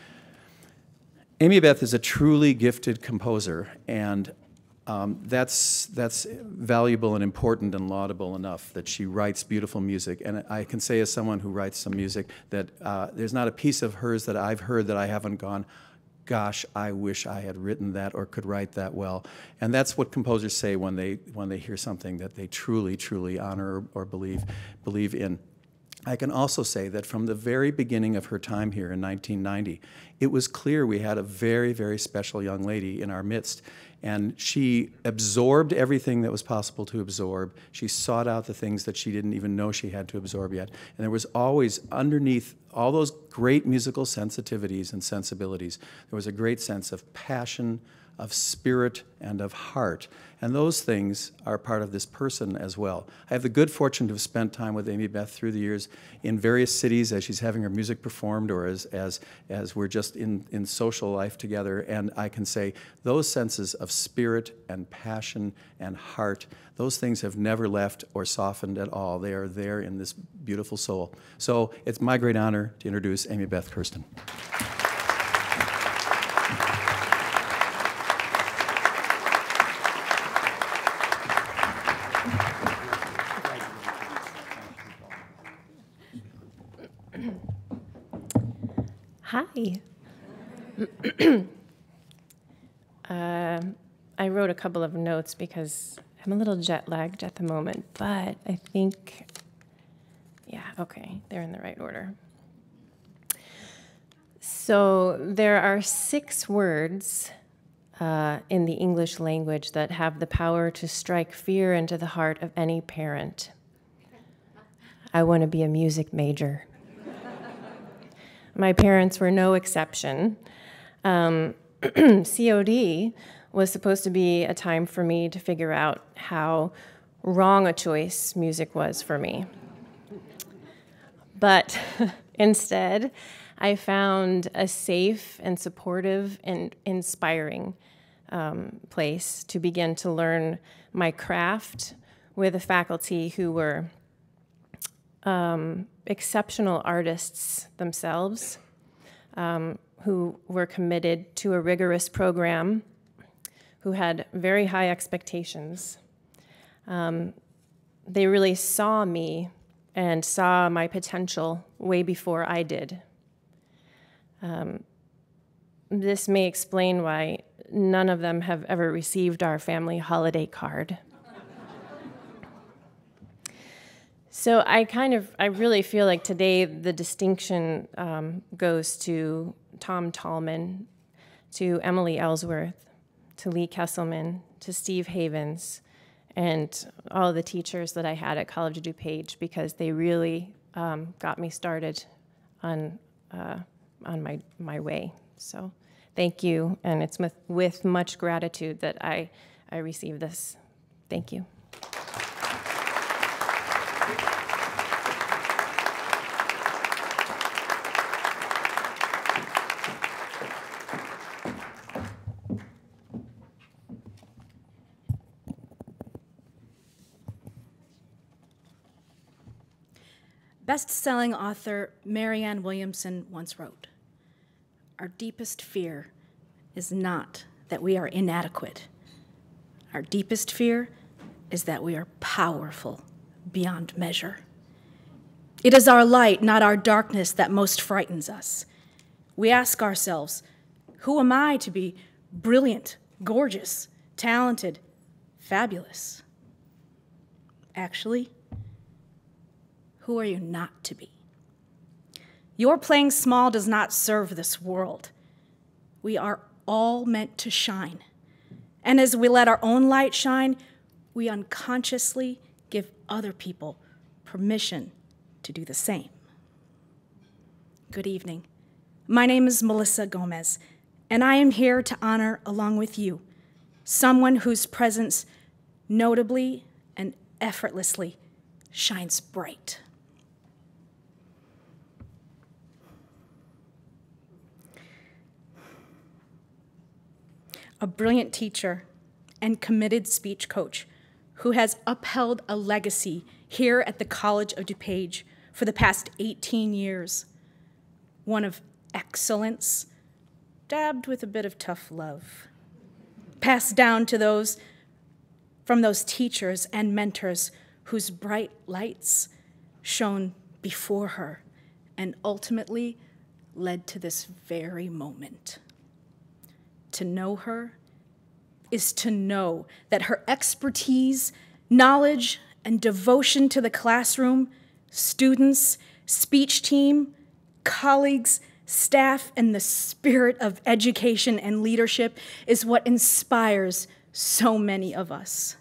Amy Beth is a truly gifted composer, and um, that's, that's valuable and important and laudable enough that she writes beautiful music. And I can say as someone who writes some music that uh, there's not a piece of hers that I've heard that I haven't gone, gosh, I wish I had written that or could write that well. And that's what composers say when they when they hear something that they truly, truly honor or, or believe believe in. I can also say that from the very beginning of her time here in nineteen ninety, it was clear we had a very, very special young lady in our midst. And she absorbed everything that was possible to absorb. She sought out the things that she didn't even know she had to absorb yet. And there was always, underneath all those great musical sensitivities and sensibilities, there was a great sense of passion, of spirit, and of heart. And those things are part of this person as well. I have the good fortune to have spent time with Amy Beth through the years in various cities as she's having her music performed or as, as, as we're just in, in social life together. And I can say those senses of spirit and passion and heart, those things have never left or softened at all. They are there in this beautiful soul. So it's my great honor to introduce Amy Beth Kirsten. Hi. uh, I wrote a couple of notes because I'm a little jet lagged at the moment, but I think, yeah, okay, they're in the right order. So there are six words uh, in the English language that have the power to strike fear into the heart of any parent. I want to be a music major. My parents were no exception. Um, C O D was supposed to be a time for me to figure out how wrong a choice music was for me. But instead, I found a safe and supportive and inspiring um, place to begin to learn my craft with a faculty who were um, exceptional artists themselves, um, who were committed to a rigorous program, who had very high expectations. Um, they really saw me and saw my potential way before I did. Um, this may explain why none of them have ever received our family holiday card. So I kind of, I really feel like today the distinction um, goes to Tom Tallman, to Emily Ellsworth, to Lee Kesselman, to Steve Havens, and all the teachers that I had at College of DuPage, because they really um, got me started on uh, on my, my way. So thank you, and it's with, with much gratitude that I, I receive this. Thank you. Best-selling author Marianne Williamson once wrote, "Our deepest fear is not that we are inadequate. Our deepest fear is that we are powerful beyond measure. It is our light, not our darkness, that most frightens us. We ask ourselves, who am I to be brilliant, gorgeous, talented, fabulous? Actually, who are you not to be? Your playing small does not serve this world. We are all meant to shine. And as we let our own light shine, we unconsciously give other people permission to do the same." Good evening. My name is Melissa Gomez, and I am here to honor, along with you, someone whose presence notably and effortlessly shines bright. A brilliant teacher and committed speech coach who has upheld a legacy here at the College of DuPage for the past eighteen years, one of excellence, dabbed with a bit of tough love, passed down to those from those teachers and mentors whose bright lights shone before her and ultimately led to this very moment. To know her is to know that her expertise, knowledge, and devotion to the classroom, students, speech team, colleagues, staff, and the spirit of education and leadership is what inspires so many of us.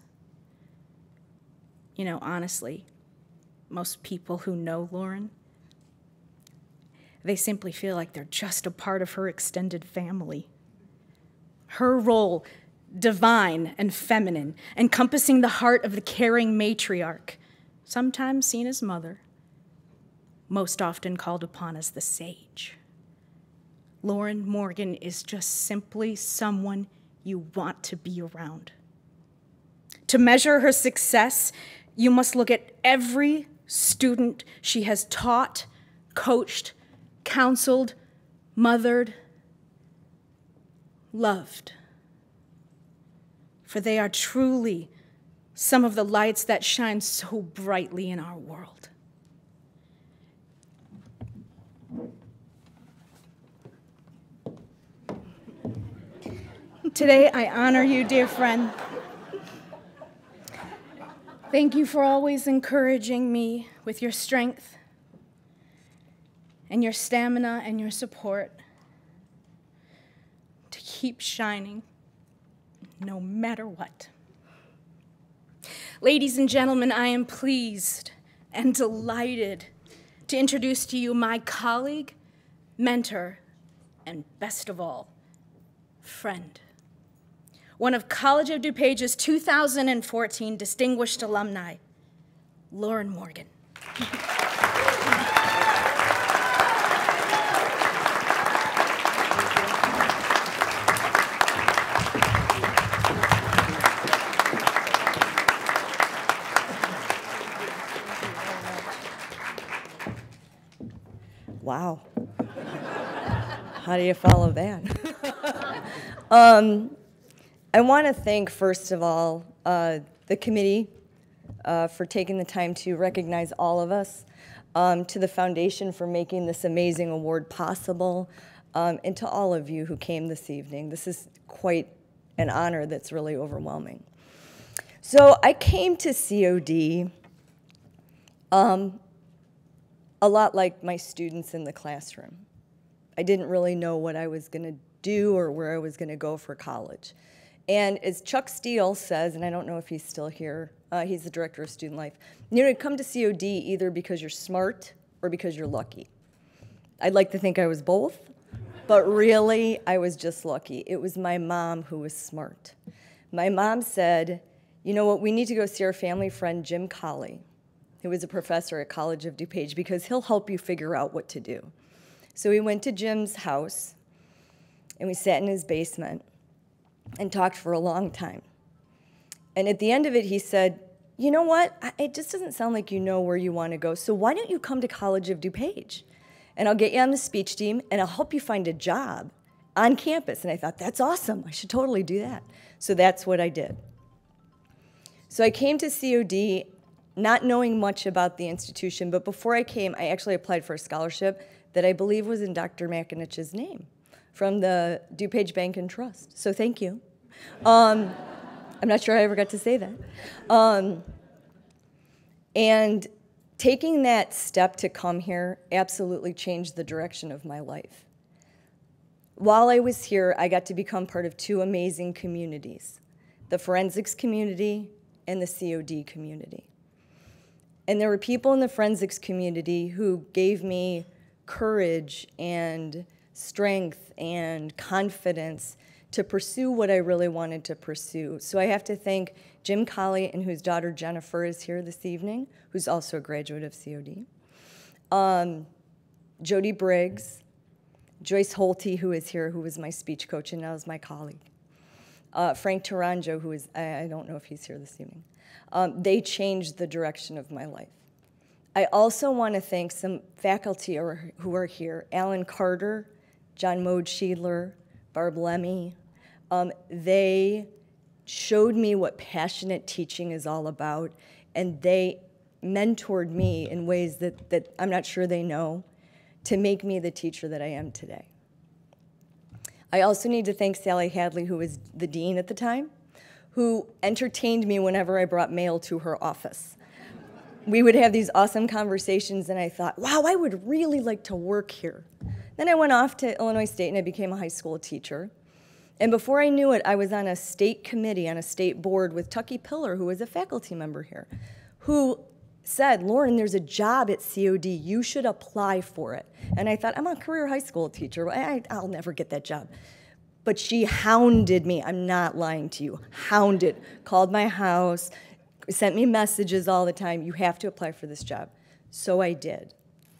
You know, honestly, most people who know Lauren, they simply feel like they're just a part of her extended family. Her role, divine and feminine, encompassing the heart of the caring matriarch, sometimes seen as mother, most often called upon as the sage. Lauren Morgan is just simply someone you want to be around. To measure her success, you must look at every student she has taught, coached, counseled, mothered, loved. For they are truly some of the lights that shine so brightly in our world. Today, I honor you, dear friend. Thank you for always encouraging me with your strength and your stamina and your support keep shining, no matter what. Ladies and gentlemen, I am pleased and delighted to introduce to you my colleague, mentor, and best of all, friend. One of College of DuPage's two thousand fourteen Distinguished Alumni, Lauren Morgan. Wow. How do you follow that? um, I want to thank, first of all, uh, the committee uh, for taking the time to recognize all of us, um, to the foundation for making this amazing award possible, um, and to all of you who came this evening. This is quite an honor that's really overwhelming. So I came to C O D um, a lot like my students in the classroom. I didn't really know what I was going to do or where I was going to go for college. And as Chuck Steele says, and I don't know if he's still here, uh, he's the director of student life, you're going to come to C O D either because you're smart or because you're lucky. I'd like to think I was both, but really I was just lucky. It was my mom who was smart. My mom said, you know what, we need to go see our family friend Jim Colley, who was a professor at College of DuPage, because he'll help you figure out what to do. So we went to Jim's house, and we sat in his basement and talked for a long time. And at the end of it, he said, you know what, I, it just doesn't sound like you know where you want to go, so why don't you come to College of DuPage? And I'll get you on the speech team, and I'll help you find a job on campus. And I thought, that's awesome, I should totally do that. So that's what I did. So I came to C O D not knowing much about the institution, but before I came, I actually applied for a scholarship that I believe was in Doctor Makinich's name from the DuPage Bank and Trust. So thank you. Um, I'm not sure I ever got to say that. Um, and taking that step to come here absolutely changed the direction of my life. While I was here, I got to become part of two amazing communities, the forensics community and the C O D community. And there were people in the forensics community who gave me courage and strength and confidence to pursue what I really wanted to pursue. So I have to thank Jim Colley, and whose daughter Jennifer is here this evening, who's also a graduate of C O D. Um, Jody Briggs, Joyce Holte, who is here, who was my speech coach and now is my colleague. Uh, Frank Taranjo, who is, I, I don't know if he's here this evening. Um, they changed the direction of my life. I also want to thank some faculty or, who are here, Alan Carter, John Mode-Schiedler, Barb Lemmy. Um, they showed me what passionate teaching is all about, and they mentored me in ways that, that I'm not sure they know to make me the teacher that I am today. I also need to thank Sally Hadley, who was the dean at the time, who entertained me whenever I brought mail to her office. We would have these awesome conversations, and I thought, wow, I would really like to work here. Then I went off to Illinois State, and I became a high school teacher. And before I knew it, I was on a state committee, on a state board with Tucky Pillar, who was a faculty member here, who said, Lauren, there's a job at C O D. You should apply for it. And I thought, I'm a career high school teacher. I, I'll never get that job. But she hounded me. I'm not lying to you. Hounded. Called my house, sent me messages all the time. You have to apply for this job. So I did.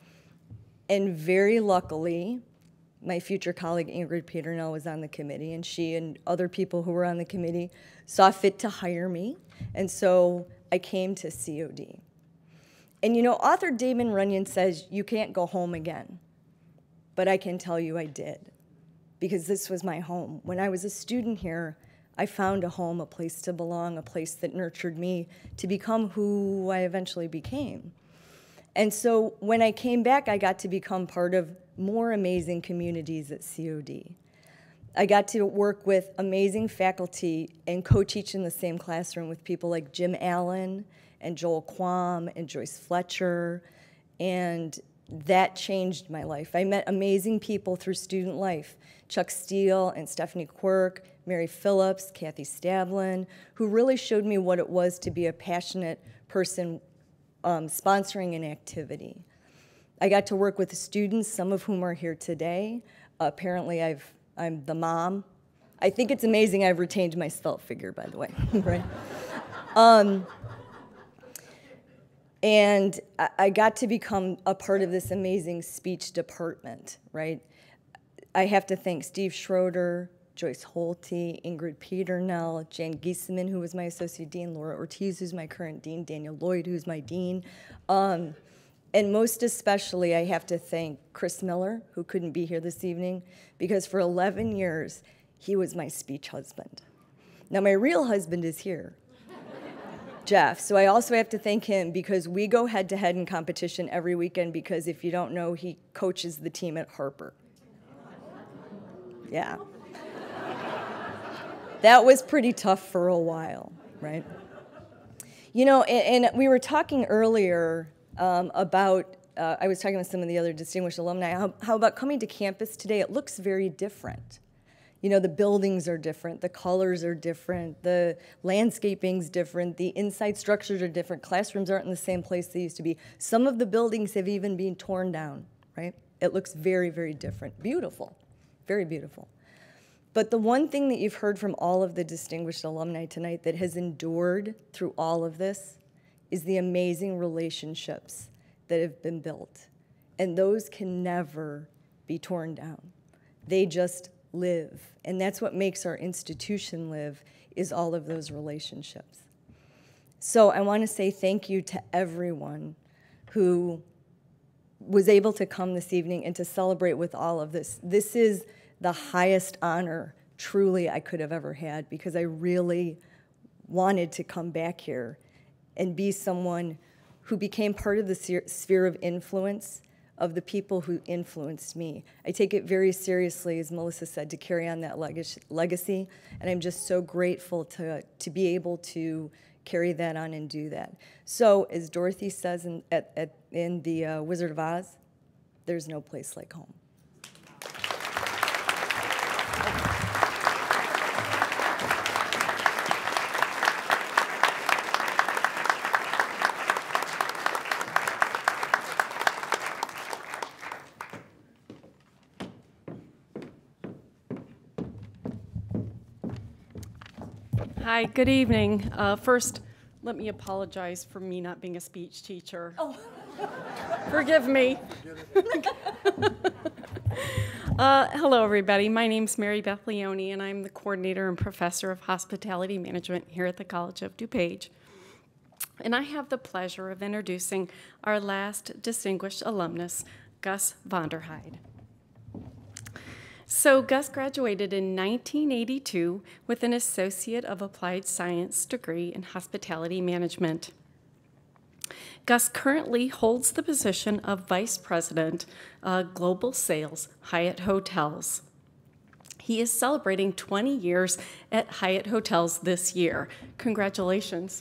And very luckily, my future colleague Ingrid Peternell was on the committee, and she and other people who were on the committee saw fit to hire me. And so I came to C O D. And you know, author Damon Runyon says, you can't go home again. But I can tell you I did, because this was my home. When I was a student here, I found a home, a place to belong, a place that nurtured me to become who I eventually became. And so when I came back, I got to become part of more amazing communities at C O D. I got to work with amazing faculty and co-teach in the same classroom with people like Jim Allen and Joel Quam and Joyce Fletcher and that changed my life. I met amazing people through student life. Chuck Steele and Stephanie Quirk, Mary Phillips, Kathy Stavlin, who really showed me what it was to be a passionate person um, sponsoring an activity. I got to work with the students, some of whom are here today. Uh, apparently I've, I'm the mom. I think it's amazing I've retained my spelt figure, by the way, right? Um, and I, I got to become a part of this amazing speech department, right? I have to thank Steve Schroeder, Joyce Holte, Ingrid Peternell, Jan Giesemann, who was my associate dean, Laura Ortiz, who's my current dean, Daniel Lloyd, who's my dean. Um, and most especially, I have to thank Chris Miller, who couldn't be here this evening, because for eleven years, he was my speech husband. Now, my real husband is here, Jeff, so I also have to thank him because we go head-to-head in competition every weekend because if you don't know, he coaches the team at Harper. Yeah. That was pretty tough for a while, right? You know, and, and we were talking earlier um, about, uh, I was talking with some of the other distinguished alumni, how, how about coming to campus today, it looks very different. You know, the buildings are different, the colors are different, the landscaping's different, the inside structures are different, classrooms aren't in the same place they used to be. Some of the buildings have even been torn down, right? It looks very, very different. Beautiful, very beautiful. But the one thing that you've heard from all of the distinguished alumni tonight that has endured through all of this is the amazing relationships that have been built. And those can never be torn down. They just live. And that's what makes our institution live, is all of those relationships. So I want to say thank you to everyone who was able to come this evening and to celebrate with all of this. This is the highest honor, truly, I could have ever had, because I really wanted to come back here and be someone who became part of the sphere of influence of the people who influenced me. I take it very seriously, as Melissa said, to carry on that legacy, and I'm just so grateful to, to be able to carry that on and do that. So, as Dorothy says in, at, at, in the uh, Wizard of Oz, there's no place like home. Hi, good evening. Uh, first, let me apologize for me not being a speech teacher. Oh. Forgive me. uh, hello, everybody. My name's Mary Beth Leone, and I'm the coordinator and professor of hospitality management here at the College of DuPage. And I have the pleasure of introducing our last distinguished alumnus, Gus Vonderheide. So Gus graduated in nineteen eighty-two with an Associate of Applied Science degree in Hospitality Management. Gus currently holds the position of Vice President, uh, Global Sales, Hyatt Hotels. He is celebrating twenty years at Hyatt Hotels this year. Congratulations.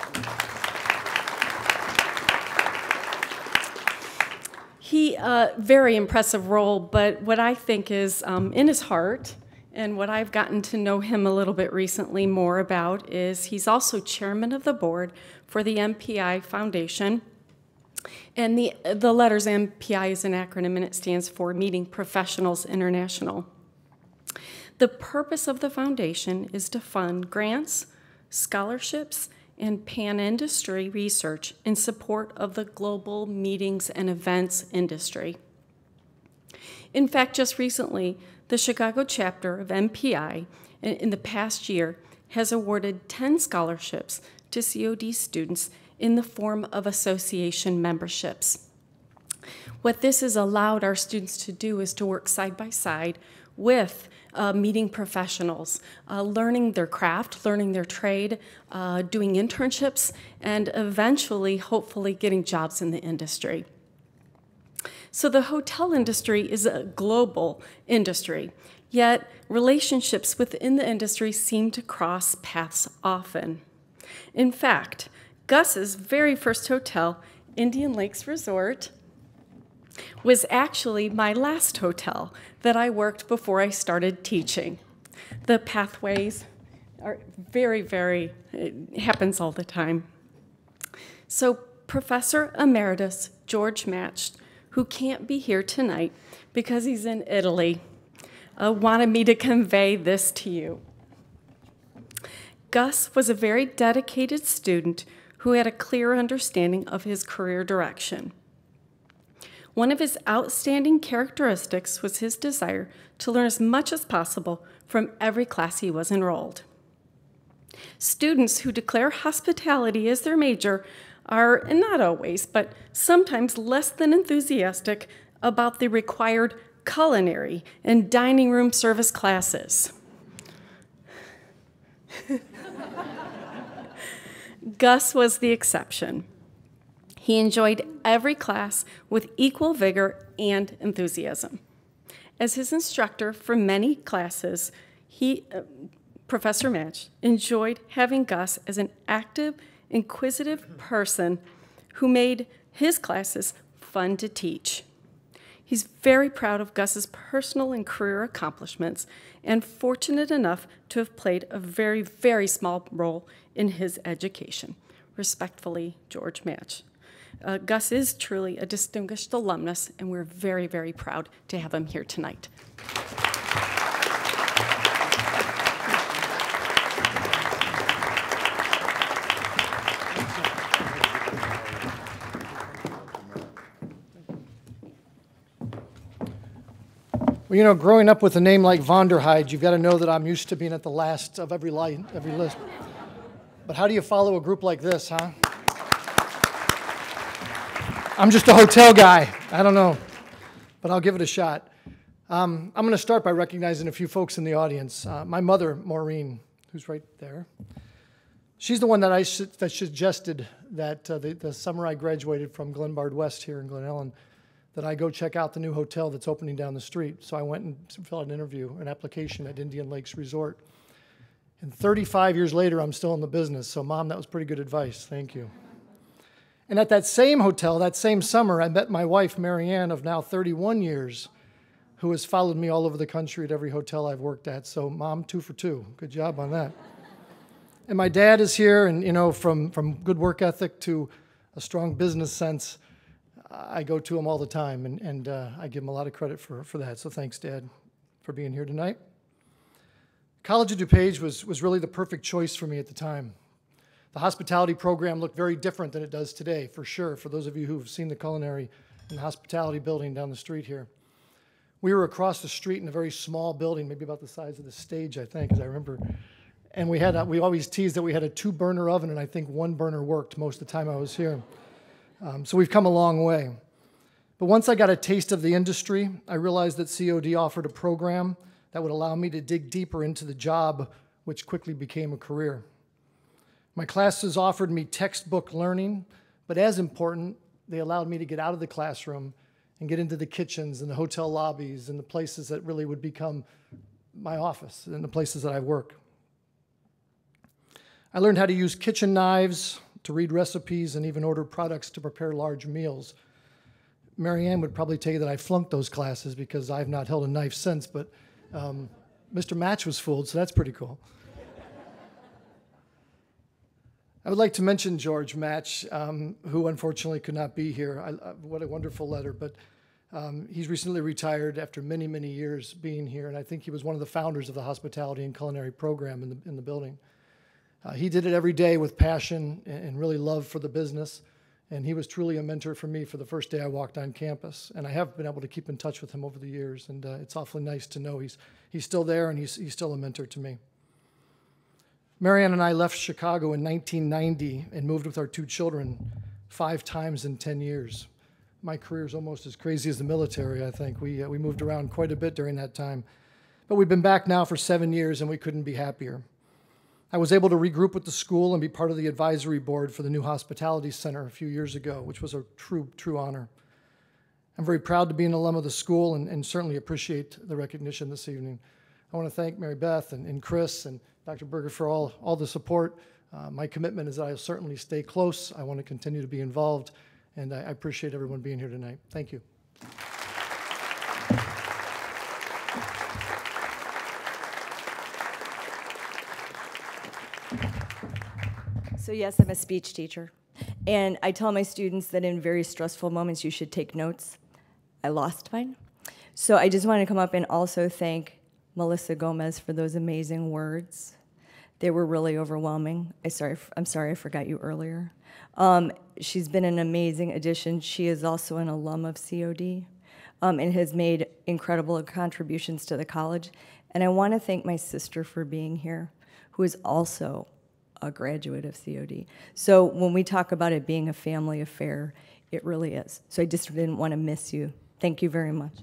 He, uh, very impressive role, but what I think is um, in his heart, and what I've gotten to know him a little bit recently more about, is he's also chairman of the board for the M P I Foundation. And the, the letters M P I is an acronym, and it stands for Meeting Professionals International. The purpose of the foundation is to fund grants, scholarships, and pan-industry research in support of the global meetings and events industry. In fact, just recently, the Chicago chapter of M P I in the past year has awarded ten scholarships to C O D students in the form of association memberships. What this has allowed our students to do is to work side by side with Uh, meeting professionals, uh, learning their craft, learning their trade, uh, doing internships, and eventually, hopefully, getting jobs in the industry. So the hotel industry is a global industry, yet relationships within the industry seem to cross paths often. In fact, Gus's very first hotel, Indian Lakes Resort, was actually my last hotel that I worked before I started teaching. The pathways are very, very, it happens all the time. So Professor Emeritus George Match, who can't be here tonight because he's in Italy, uh, wanted me to convey this to you. Gus was a very dedicated student who had a clear understanding of his career direction. One of his outstanding characteristics was his desire to learn as much as possible from every class he was enrolled. Students who declare hospitality as their major are, and not always, but sometimes less than enthusiastic about the required culinary and dining room service classes. Gus was the exception. He enjoyed every class with equal vigor and enthusiasm. As his instructor for many classes, he, uh, Professor Match enjoyed having Gus as an active, inquisitive person who made his classes fun to teach. He's very proud of Gus's personal and career accomplishments and fortunate enough to have played a very, very small role in his education. Respectfully, George Match. Uh, Gus is truly a distinguished alumnus, and we're very, very proud to have him here tonight. Well, you know, growing up with a name like Vonderheide, you've got to know that I'm used to being at the last of every line, every list. But how do you follow a group like this, huh? I'm just a hotel guy. I don't know, but I'll give it a shot. Um, I'm going to start by recognizing a few folks in the audience. Uh, my mother, Maureen, who's right there. She's the one that I su that suggested that uh, the, the summer I graduated from Glenbard West here in Glen Ellen, that I go check out the new hotel that's opening down the street. So I went and filled out an interview, an application at Indian Lakes Resort. And thirty-five years later, I'm still in the business. So, Mom, that was pretty good advice. Thank you. And at that same hotel, that same summer, I met my wife, Marianne, of now thirty-one years, who has followed me all over the country at every hotel I've worked at. So, Mom, two for two. Good job on that. And my dad is here, and, you know, from, from good work ethic to a strong business sense, I go to him all the time, and, and uh, I give him a lot of credit for, for that. So thanks, Dad, for being here tonight. College of DuPage was, was really the perfect choice for me at the time. The hospitality program looked very different than it does today, for sure, for those of you who have seen the culinary and hospitality building down the street here. We were across the street in a very small building, maybe about the size of the stage, I think, as I remember. And we, had a, we always teased that we had a two-burner oven, and I think one burner worked most of the time I was here. Um, so we've come a long way. But once I got a taste of the industry, I realized that C O D offered a program that would allow me to dig deeper into the job, which quickly became a career. My classes offered me textbook learning, but as important, they allowed me to get out of the classroom and get into the kitchens and the hotel lobbies and the places that really would become my office and the places that I work. I learned how to use kitchen knives, to read recipes, and even order products to prepare large meals. Marianne would probably tell you that I flunked those classes because I've not held a knife since, but um, Mister Match was fooled, so that's pretty cool. I would like to mention George Match, um, who unfortunately could not be here. I, uh, what a wonderful letter, but um, he's recently retired after many, many years being here, and I think he was one of the founders of the hospitality and culinary program in the, in the building. Uh, he did it every day with passion and, and really love for the business, and he was truly a mentor for me for the first day I walked on campus, and I have been able to keep in touch with him over the years, and uh, it's awfully nice to know he's, he's still there and he's, he's still a mentor to me. Marianne and I left Chicago in nineteen ninety and moved with our two children five times in ten years. My career is almost as crazy as the military, I think. We, uh, we moved around quite a bit during that time. But we've been back now for seven years, and we couldn't be happier. I was able to regroup with the school and be part of the advisory board for the new hospitality center a few years ago, which was a true, true honor. I'm very proud to be an alum of the school and, and certainly appreciate the recognition this evening. I want to thank Mary Beth and, and Chris and Doctor Berger for all, all the support. Uh, my commitment is that I'll certainly stay close. I want to continue to be involved, and I, I appreciate everyone being here tonight. Thank you. So yes, I'm a speech teacher. And I tell my students that in very stressful moments you should take notes. I lost mine. So I just want to come up and also thank Melissa Gomez for those amazing words. They were really overwhelming. I sorry, I'm sorry I forgot you earlier. Um, she's been an amazing addition. She is also an alum of C O D um, and has made incredible contributions to the college. And I want to thank my sister for being here, who is also a graduate of C O D. So when we talk about it being a family affair, it really is. So I just didn't want to miss you. Thank you very much.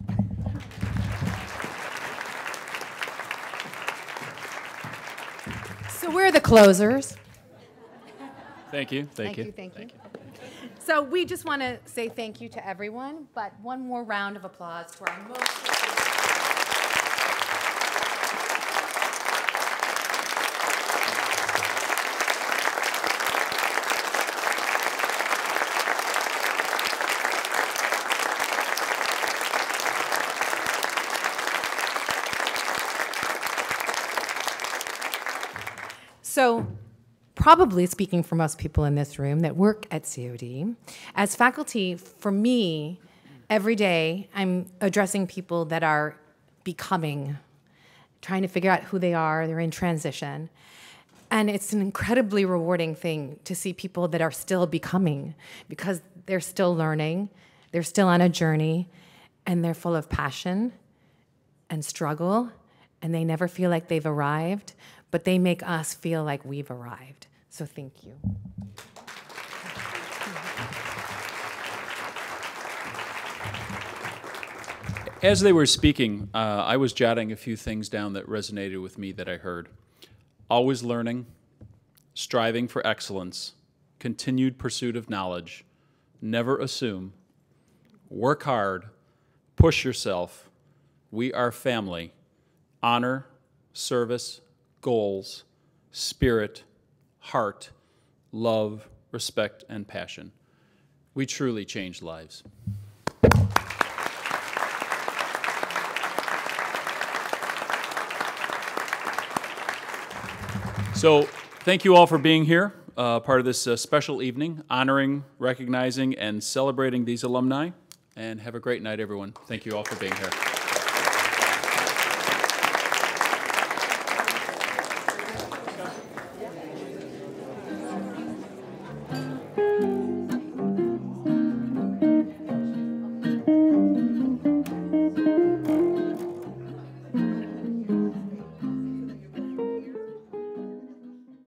So we're the closers. Thank you. Thank, Thank you. you, thank you. So we just want to say thank you to everyone, but one more round of applause to our most... So, probably speaking for most people in this room that work at C O D, as faculty, for me, every day I'm addressing people that are becoming, trying to figure out who they are, they're in transition. And it's an incredibly rewarding thing to see people that are still becoming, because they're still learning, they're still on a journey, and they're full of passion and struggle, and they never feel like they've arrived, but they make us feel like we've arrived. So thank you. As they were speaking, uh, I was jotting a few things down that resonated with me that I heard. Always learning, striving for excellence, continued pursuit of knowledge, never assume, work hard, push yourself, we are family, honor, service, goals, spirit, heart, love, respect, and passion. We truly change lives. So thank you all for being here, uh, part of this uh, special evening, honoring, recognizing, and celebrating these alumni. And have a great night, everyone. Thank you all for being here.